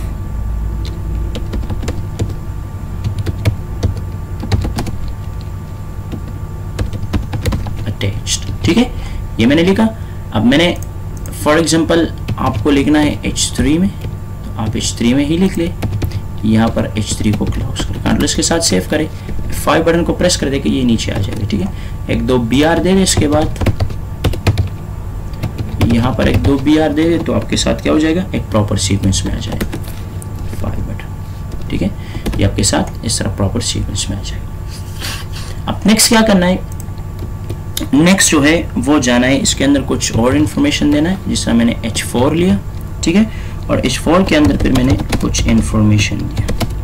अटैच्ड, ठीक है। ये मैंने लिखा। अब मैंने फॉर एग्जांपल आपको लिखना है H3 में, तो आप H3 में ही लिख ले। यहाँ पर H3 को क्लोज करें, कंट्रोल के साथ सेव करें, 5 बटन को प्रेस कर दे कि ये नीचे आ जाएगा, ठीक है। 1-2 BR दे दे। इसके बाद यहाँ पर एक 2 BR दे दे तो आपके साथ क्या हो जाएगा, एक प्रॉपर सीक्वेंस में आ जाएगा 5 बटन। ठीक है, ये आपके साथ इस तरह प्रॉपर सीक्वेंस में आ जाएगा। अब नेक्स्ट क्या करना है, नेक्स्ट जो है वो जाना है इसके अंदर कुछ और इन्फॉर्मेशन देना है। जिस तरह मैंने H4 लिया, ठीक है, और H4 के अंदर फिर मैंने कुछ इन्फॉर्मेशन दिया।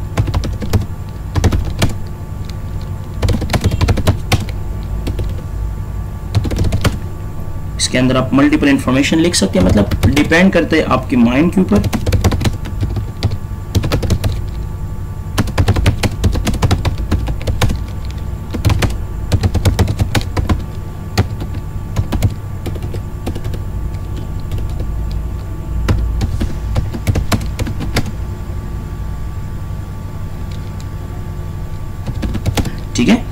इसके अंदर आप मल्टीपल इंफॉर्मेशन लिख सकते हैं, मतलब डिपेंड करते हैं आपके माइंड के ऊपर। ठीक है,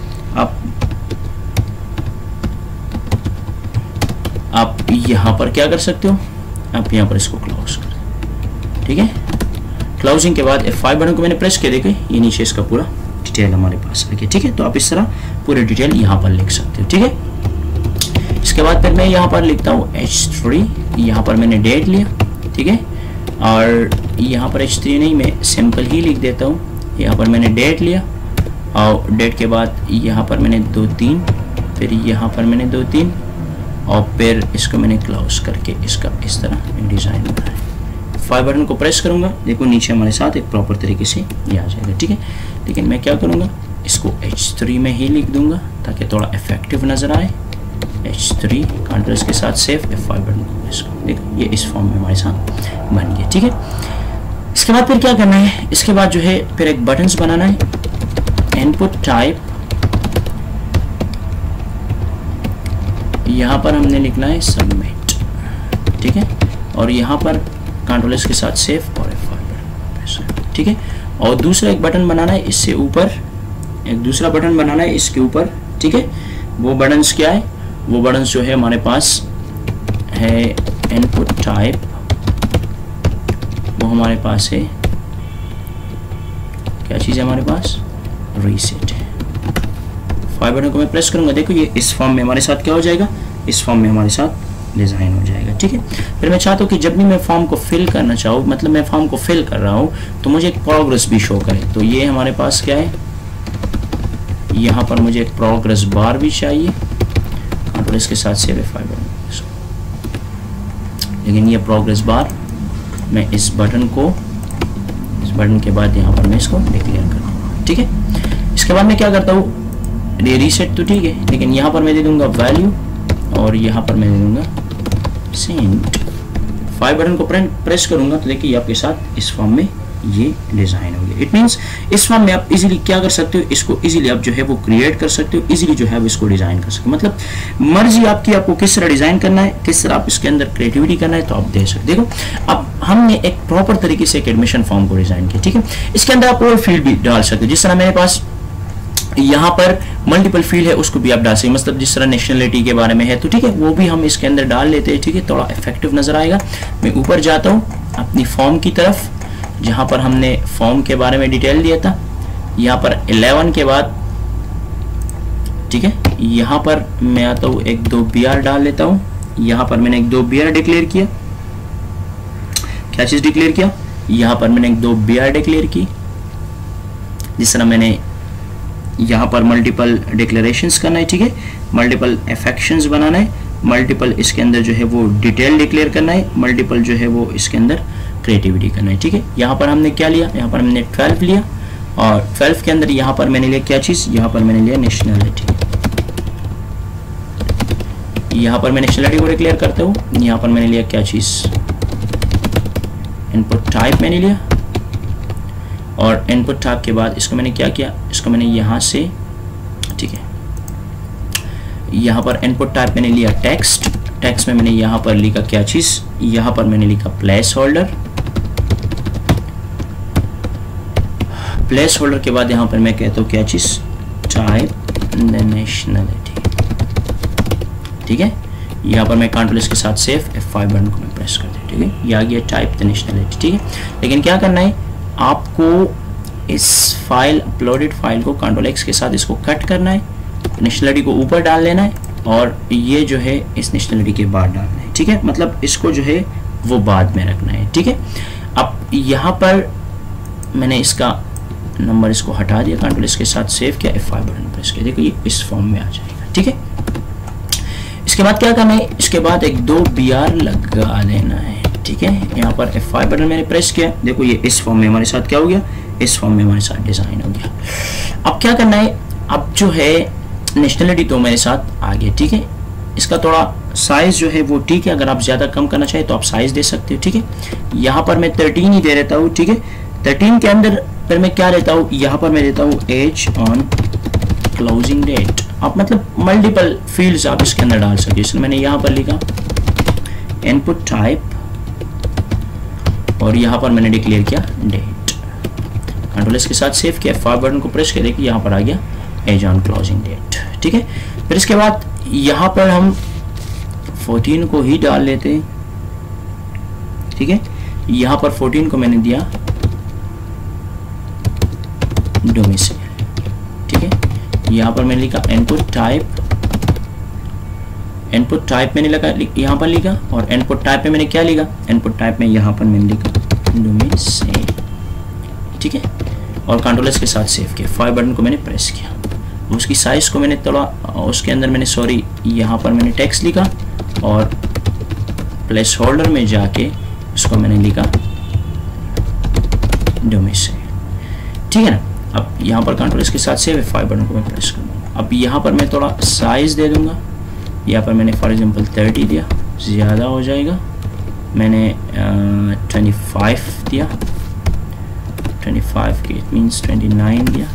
आप यहां पर क्या कर सकते हो, आप यहां पर इसको क्लोज कर दें। ठीक है, क्लोजिंग के बाद F5 बटन को मैंने प्रेस किया, देखिए ये नीचे इसका पूरा डिटेल हमारे पास आ गया। ठीक है, तो आप इस तरह पूरे डिटेल यहां पर लिख सकते हो। ठीक है, इसके बाद फिर मैं यहां पर लिखता हूं H3, यहां पर मैंने डेट लिया। ठीक है, और यहां पर H3 नहीं, मैं सिंपल ही लिख देता हूं। यहां पर मैंने डेट लिया और डेट के बाद यहाँ पर मैंने 2-3, फिर यहाँ पर मैंने 2-3 और फिर इसको मैंने क्लोज करके इसका इस तरह डिज़ाइन बनाया। 5 बटन को प्रेस करूँगा, देखो नीचे हमारे साथ एक प्रॉपर तरीके से ये आ जाएगा। ठीक है, लेकिन मैं क्या करूँगा, इसको H3 में ही लिख दूँगा ताकि थोड़ा इफेक्टिव नज़र आए। H3 कंट्रोल्स के साथ सेव, F5 बटन को प्रेस करूँ, देखो ये इस फॉर्म में हमारे साथ बन गया। ठीक है, इसके बाद फिर क्या करना है, इसके बाद जो है फिर एक बटन्स बनाना है। इनपुट टाइप, यहाँ पर हमने लिखना है सबमिट। ठीक है, और यहाँ पर कंट्रोल एस के साथ सेव और F5 बटन। ठीक है, और दूसरा एक बटन बनाना है इससे ऊपर, एक दूसरा बटन बनाना है इसके ऊपर। ठीक है, वो बटन्स क्या है, वो बटन्स जो है हमारे पास है इनपुट टाइप, वो हमारे पास है क्या चीज़ है हमारे पास, रीसेट है। 5 बटन को मैं प्रेस करूंगा, देखो ये इस फॉर्म में हमारे साथ क्या हो जाएगा, इस फॉर्म में हमारे साथ डिज़ाइन हो जाएगा। ठीक है, फिर मैं चाहता हूँ कि जब भी मैं फॉर्म को फिल करना चाहूँ, मतलब मैं फॉर्म को फिल कर रहा हूँ तो मुझे एक प्रोग्रेस भी शो करे। तो ये हमारे पास क्या है, यहाँ पर मुझे एक प्रोग्रेस बार भी चाहिए। कंट्रोल इसके साथ सेव 5 बटन, लेकिन ये प्रोग्रेस बार मैं इस बटन को, इस बटन के बाद यहाँ पर मैं इसको डिक्लेयर करता हूँ। ठीक है, इसके बाद मैं क्या करता हूँ, रीसेट तो ठीक है, लेकिन यहाँ पर मैं दे दूंगा वैल्यू और यहाँ पर मैं दे दूंगा सेंड। 5 बटन को प्रेस करूंगा तो देखिए आपके साथ इस फॉर्म में ये डिजाइन हो गया। इट मींस इस फॉर्म में आप इजीली क्या कर सकते हो, इसको इजीली आप जो है वो क्रिएट कर सकते हो, इजीली जो है वो इसको डिजाइन कर सकते हो। मतलब मर्जी आपकी, आपको किस तरह डिजाइन करना है, किस तरह आप इसके अंदर क्रिएटिविटी करना है तो आप दे सकते। देखो अब हमने एक प्रॉपर तरीके से एक एडमिशन फॉर्म को डिजाइन किया। ठीक है, इसके अंदर आप और फील्ड भी डाल सकते हो। जिस तरह मेरे पास यहाँ पर मल्टीपल फील्ड है उसको भी आप डाल सकते, मतलब जिस तरह नेशनलिटी के बारे में है तो ठीक है वो भी हम इसके अंदर डाल लेते हैं। ठीक है, थोड़ा इफेक्टिव नजर आएगा। मैं ऊपर जाता हूँ अपनी फॉर्म की तरफ, जहां पर हमने फॉर्म के बारे में डिटेल दिया था। यहाँ पर 11 के बाद ठीक है, यहाँ पर मैं आता हूँ एक 2 BR डाल लेता हूँ। यहाँ पर मैंने एक 2 BR डिक्लेयर किया। क्या चीज डिक्लेयर किया, यहाँ पर मैंने एक 2 BR डिक्लेयर की। जिस तरह मैंने यहाँ पर मल्टीपल डिक्लेरेशंस करना है। ठीक है, मल्टीपल अफेक्शंस बनाना है, मल्टीपल इसके अंदर जो है वो डिटेल डिक्लेयर करना है, मल्टीपल जो है वो इसके अंदर क्रिएटिविटी करना है। ठीक है, यहाँ पर हमने क्या लिया, यहाँ पर हमने 12 लिया और 12 के अंदर यहाँ पर मैंने लिया क्या चीज, यहाँ पर मैंने लिया नेशनलिटी। यहाँ पर मैं नेशनलिटी को डिक्लेयर करता हूँ। यहाँ पर मैंने लिया क्या चीज, इनपुट टाइप मैंने लिया और इनपुट टाइप के बाद इसको मैंने क्या किया, इसको मैंने यहाँ से ठीक है, यहाँ पर इनपुट टाइप मैंने लिया टेक्स्ट। टेक्स्ट में मैंने यहाँ पर लिखा क्या चीज, यहाँ पर मैंने लिखा प्लेस होल्डर। प्लेस होल्डर के बाद यहाँ पर मैं कहता हूँ क्या चीज, टाइप नेशनलिटी। ठीक है, यहाँ पर मैं कंट्रोल के साथ सेव F5 बटन को मैं प्रेस कर दूँ। ठीक है, ये आ गया टाइप नेशनलिटी। ठीक है, लेकिन क्या करना है आपको, इस फाइल अपलोडेड फाइल को कंट्रोल X के साथ इसको कट करना है, नेशनलिटी को ऊपर डाल लेना है और ये जो है इस नेशनलिटी के बाद डालना है। ठीक है, मतलब इसको जो है वो बाद में रखना है, ठीक है। अब यहाँ पर मैंने इसका नंबर इसको हटा दिया, कंट्रोल इसके साथ सेव किया, F5 बटन प्रेस किया, देखो ये इस फॉर्म में आ जाएगा, ठीक है। इसके बाद क्या करना है, इसके बाद एक 2 BR लगा देना है, ठीक है। यहाँ पर F5 बटन मैंने प्रेस किया, देखो ये इस फॉर्म में हमारे साथ क्या हो गया, इस फॉर्म में हमारे साथ डिजाइन हो गया। अब क्या करना है, अब जो है नेशनलिटी तो मेरे साथ आ गया, ठीक है। इसका थोड़ा साइज जो है वो ठीक है, अगर आप ज्यादा कम करना चाहे तो आप साइज दे सकते हो, ठीक है। यहाँ पर मैं 13 ही दे देता हूँ, ठीक है। 13 के अंदर फिर मैं क्या देता हूँ, यहाँ पर मैं देता हूँ एज ऑन क्लोजिंग डेट। आप मतलब मल्टीपल फील्ड्स आप इसके अंदर डाल सकते हो, इसलिए मैंने यहाँ पर लिखा इनपुट टाइप और यहाँ पर मैंने डिक्लेयर किया डेट, कंट्रोल इसके साथ सेव किया, F5 बटन को प्रेस किया, देखिए यहाँ पर आ गया एज ऑन क्लोजिंग डेट, ठीक है। फिर इसके बाद यहाँ पर हम 14 को ही डाल लेते हैं, ठीक है। यहाँ पर 14 को मैंने दिया डोमिसाइल, ठीक है। यहाँ पर मैंने लिखा इनपुट टाइप, इनपुट टाइप मैंने लगा यहाँ पर लिखा, और इनपुट टाइप में मैंने क्या लिखा, इनपुट टाइप में यहाँ पर मैंने लिखा डोमिसाइल, ठीक है। और कंट्रोल एस के साथ सेव किया, 5 बटन को मैंने प्रेस किया। उसकी साइज को मैंने थोड़ा, उसके अंदर मैंने सॉरी यहाँ पर मैंने टेक्स्ट लिखा और प्लेस होल्डर में जाके उसको मैंने लिखा डोमिसाइल, ठीक है ना। अब यहाँ पर कंट्रोल इसके साथ सेव 5 बटन को मैं प्रेस करूँगा। अब यहाँ पर मैं थोड़ा साइज दे दूंगा, यहाँ पर मैंने फॉर एग्जांपल 30 दिया, ज़्यादा हो जाएगा, मैंने 25 दिया, 25 के इट मीन्स 29 दिया।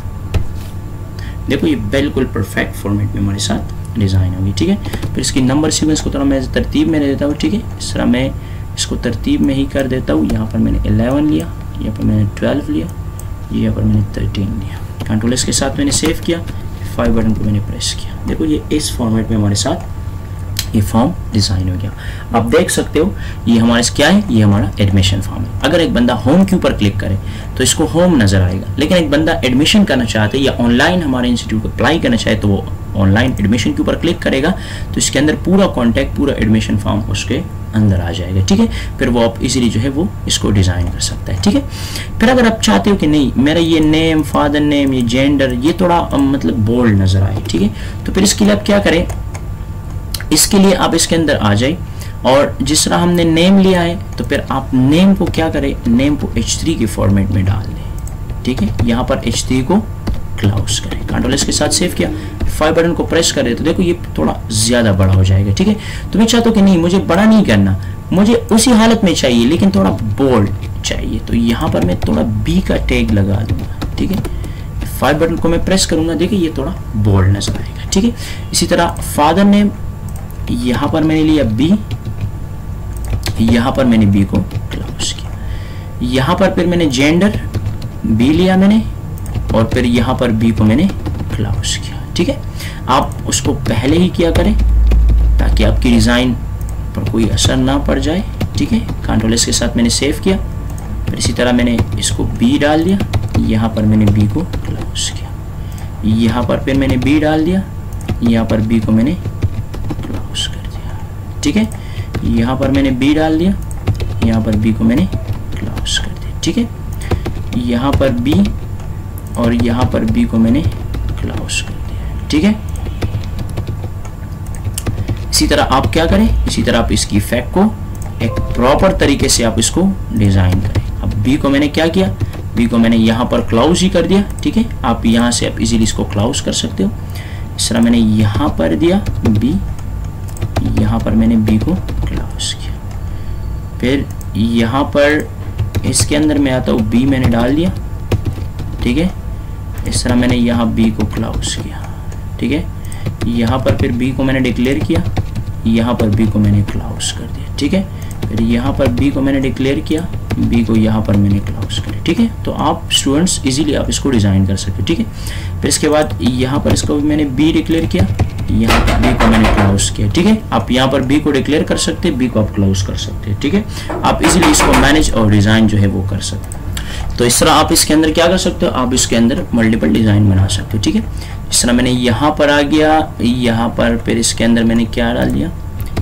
देखो ये बिल्कुल परफेक्ट फॉर्मेट में हमारे साथ डिज़ाइन होगी, ठीक है। फिर इसकी नंबर सीक्वेंस को थोड़ा मैं तरतीब में देता हूँ, ठीक है। इस तरह मैं इसको तरतीब में ही कर देता हूँ। यहाँ पर मैंने 11 लिया, यहाँ पर मैंने 12 लिया, यहाँ पर मैंने 13 लिया। कंट्रोल एस के साथ मैंने सेव किया, 5 बटन को मैंने प्रेस किया, देखो ये इस फॉर्मेट में हमारे साथ ये फॉर्म डिज़ाइन हो गया। आप देख सकते हो ये हमारे क्या है, ये हमारा एडमिशन फॉर्म है। अगर एक बंदा होम के ऊपर क्लिक करे तो इसको होम नज़र आएगा, लेकिन एक बंदा एडमिशन करना चाहते या ऑनलाइन हमारे इंस्टीट्यूट को अप्लाई करना चाहे तो वो ऑनलाइन एडमिशन के ऊपर क्लिक करेगा तो इसके अंदर पूरा कॉन्टैक्ट, पूरा एडमिशन फॉर्म उसके अंदर आ जाएगा, ठीक है। फिर वो आप इजीली जो है वो इसको डिज़ाइन कर सकता है, ठीक है। फिर अगर आप चाहते हो कि नहीं मेरा ये नेम, फादर नेम, ये जेंडर ये थोड़ा मतलब बोल्ड नज़र आए, ठीक है, तो फिर इसके लिए आप क्या करें, इसके लिए आप इसके अंदर आ जाए और जिस तरह हमने नेम लिया है तो फिर आप नेम को क्या करें, नेम को H3 के फॉर्मेट में डाल दें, ठीक है। यहाँ पर H3 को क्लोज करें, कंट्रोल एस के साथ सेव किया, 5 बटन को प्रेस करें तो देखो ये थोड़ा ज़्यादा बड़ा हो जाएगा, ठीक है। तो मैं चाहता हूँ कि नहीं मुझे बड़ा नहीं करना, मुझे उसी हालत में चाहिए लेकिन थोड़ा बोल्ड चाहिए, तो यहाँ पर मैं थोड़ा B का टैग लगा दूंगा, ठीक है। 5 बटन को मैं प्रेस करूँगा, देखिए ये थोड़ा बोल्ड नजर आएगा, ठीक है। इसी तरह फादर नेम, यहाँ पर मैंने लिया B, यहाँ पर मैंने B को क्लोज किया, यहाँ पर फिर मैंने जेंडर B लिया मैंने और फिर यहाँ पर B को मैंने क्लोज किया, ठीक है। आप उसको पहले ही किया करें ताकि आपकी डिज़ाइन पर कोई असर ना पड़ जाए, ठीक है। कंट्रोल एस के साथ मैंने सेव किया, फिर इसी तरह मैंने इसको B डाल दिया, यहाँ पर मैंने B को क्लोज किया, यहाँ पर फिर मैंने B डाल दिया, यहाँ पर B को मैंने क्लोज कर दिया, ठीक है। यहाँ पर मैंने B डाल दिया, यहाँ पर B को मैंने क्लोज कर दिया, ठीक है। यहाँ पर B और यहाँ पर B को मैंने क्लोज कर दिया, ठीक है। इसी तरह आप क्या करें, इसी तरह आप इसकी इफेक्ट को एक प्रॉपर तरीके से आप इसको डिजाइन करें। अब B को मैंने क्या किया, B को मैंने यहाँ पर क्लोज ही कर दिया, ठीक है। आप यहाँ से आप इजीली इसको क्लोज कर सकते हो। इस तरह मैंने यहाँ पर दिया B, यहाँ पर मैंने B को क्लोज किया, फिर यहाँ पर इसके अंदर मैं आता हूँ B मैंने डाल दिया, ठीक है। इस तरह मैंने यहाँ B को क्लोज किया, ठीक है। यहाँ पर फिर B को मैंने डिक्लेयर किया, यहाँ पर B को मैंने क्लोज कर दिया, ठीक है। फिर यहाँ पर B को मैंने डिक्लेयर किया, B को यहाँ पर मैंने क्लोज किया, ठीक है। तो आप स्टूडेंट्स इजीली आप इसको डिज़ाइन कर सकते हो, ठीक है। फिर इसके बाद यहाँ पर इसको मैंने B डिक्लेयर किया, यहाँ पर B को मैंने क्लोज किया, ठीक है। आप यहाँ पर B को डिक्लेयर कर सकते हैं, B को आप क्लोज कर सकते हैं, ठीक है। आप इजीली इसको मैनेज और डिज़ाइन जो है वो कर सकते हैं। तो इस तरह आप इसके अंदर क्या कर सकते हो, आप इसके अंदर मल्टीपल डिज़ाइन बना सकते हो, ठीक है। इस तरह मैंने यहाँ पर आ गया, यहाँ पर फिर इसके अंदर मैंने क्या डाल दिया,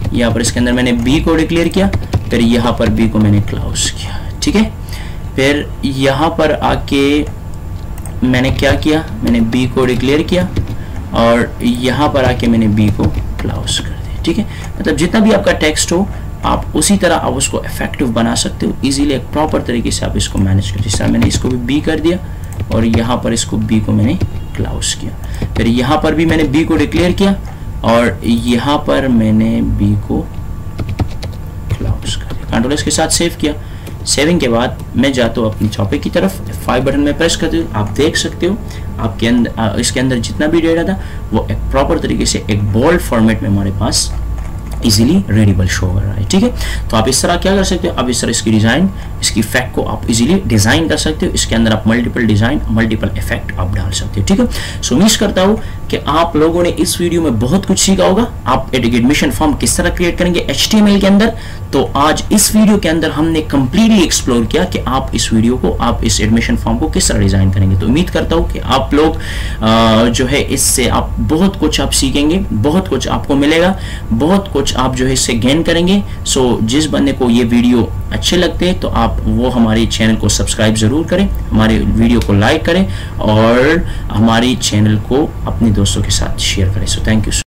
यहाँ पर इसके अंदर मैंने बी को डिक्लेयर किया, फिर यहाँ पर बी को मैंने क्लोज किया, ठीक है। फिर यहाँ पर आके मैंने क्या किया, मैंने बी को डिक्लेयर किया और यहाँ पर आके मैंने बी को क्लोज कर दिया, ठीक है। मतलब जितना भी आपका टेक्स्ट हो आप उसी तरह आप उसको इफेक्टिव बना सकते हो इजीली, एक प्रॉपर तरीके से आप इसको मैनेज कर। जिस तरह मैंने इसको भी बी कर दिया और यहाँ पर इसको बी को मैंने क्लोज किया, फिर यहाँ पर भी मैंने बी को डिक्लेयर किया और यहाँ पर मैंने बी को क्लोज कर दिया, कंट्रोल एस के साथ सेव किया। सेविंग के बाद मैं जाता हूँ अपनी टॉपिक की तरफ, F5 बटन में प्रेस करते हो, आप देख सकते हो आपके अंदर इसके अंदर जितना भी डेटा था वो एक प्रॉपर तरीके से एक बोल्ड फॉर्मेट में हमारे पास इजीली रीडेबल शो कर रहा है, ठीक है। तो आप इस तरह क्या कर सकते हो, अब इस तरह इसकी डिजाइन, इसकी इफेक्ट को आप इजीली डिजाइन कर सकते हो। इसके अंदर आप मल्टीपल डिजाइन, मल्टीपल इफेक्ट आप डाल सकते हो, ठीक है। सो उम्मीद करता हूँ कि आप लोगों ने इस वीडियो में बहुत कुछ सीखा होगा। आप एक एडमिशन फॉर्म किस तरह क्रिएट करेंगे HTML के अंदर, तो आज इस वीडियो के अंदर हमने कंप्लीटली एक्सप्लोर किया कि आप इस वीडियो को, आप इस एडमिशन फॉर्म को किस तरह डिजाइन करेंगे। तो उम्मीद करता हूँ कि आप लोग जो है इससे आप बहुत कुछ आप सीखेंगे, बहुत कुछ आपको मिलेगा, बहुत कुछ आप जो है इससे गेन करेंगे। सो जिस बंदे को ये वीडियो अच्छे लगते हैं तो आप वो हमारे चैनल को सब्सक्राइब जरूर करें, हमारे वीडियो को लाइक करें और हमारे चैनल को अपने दोस्तों के साथ शेयर करें। So thank you.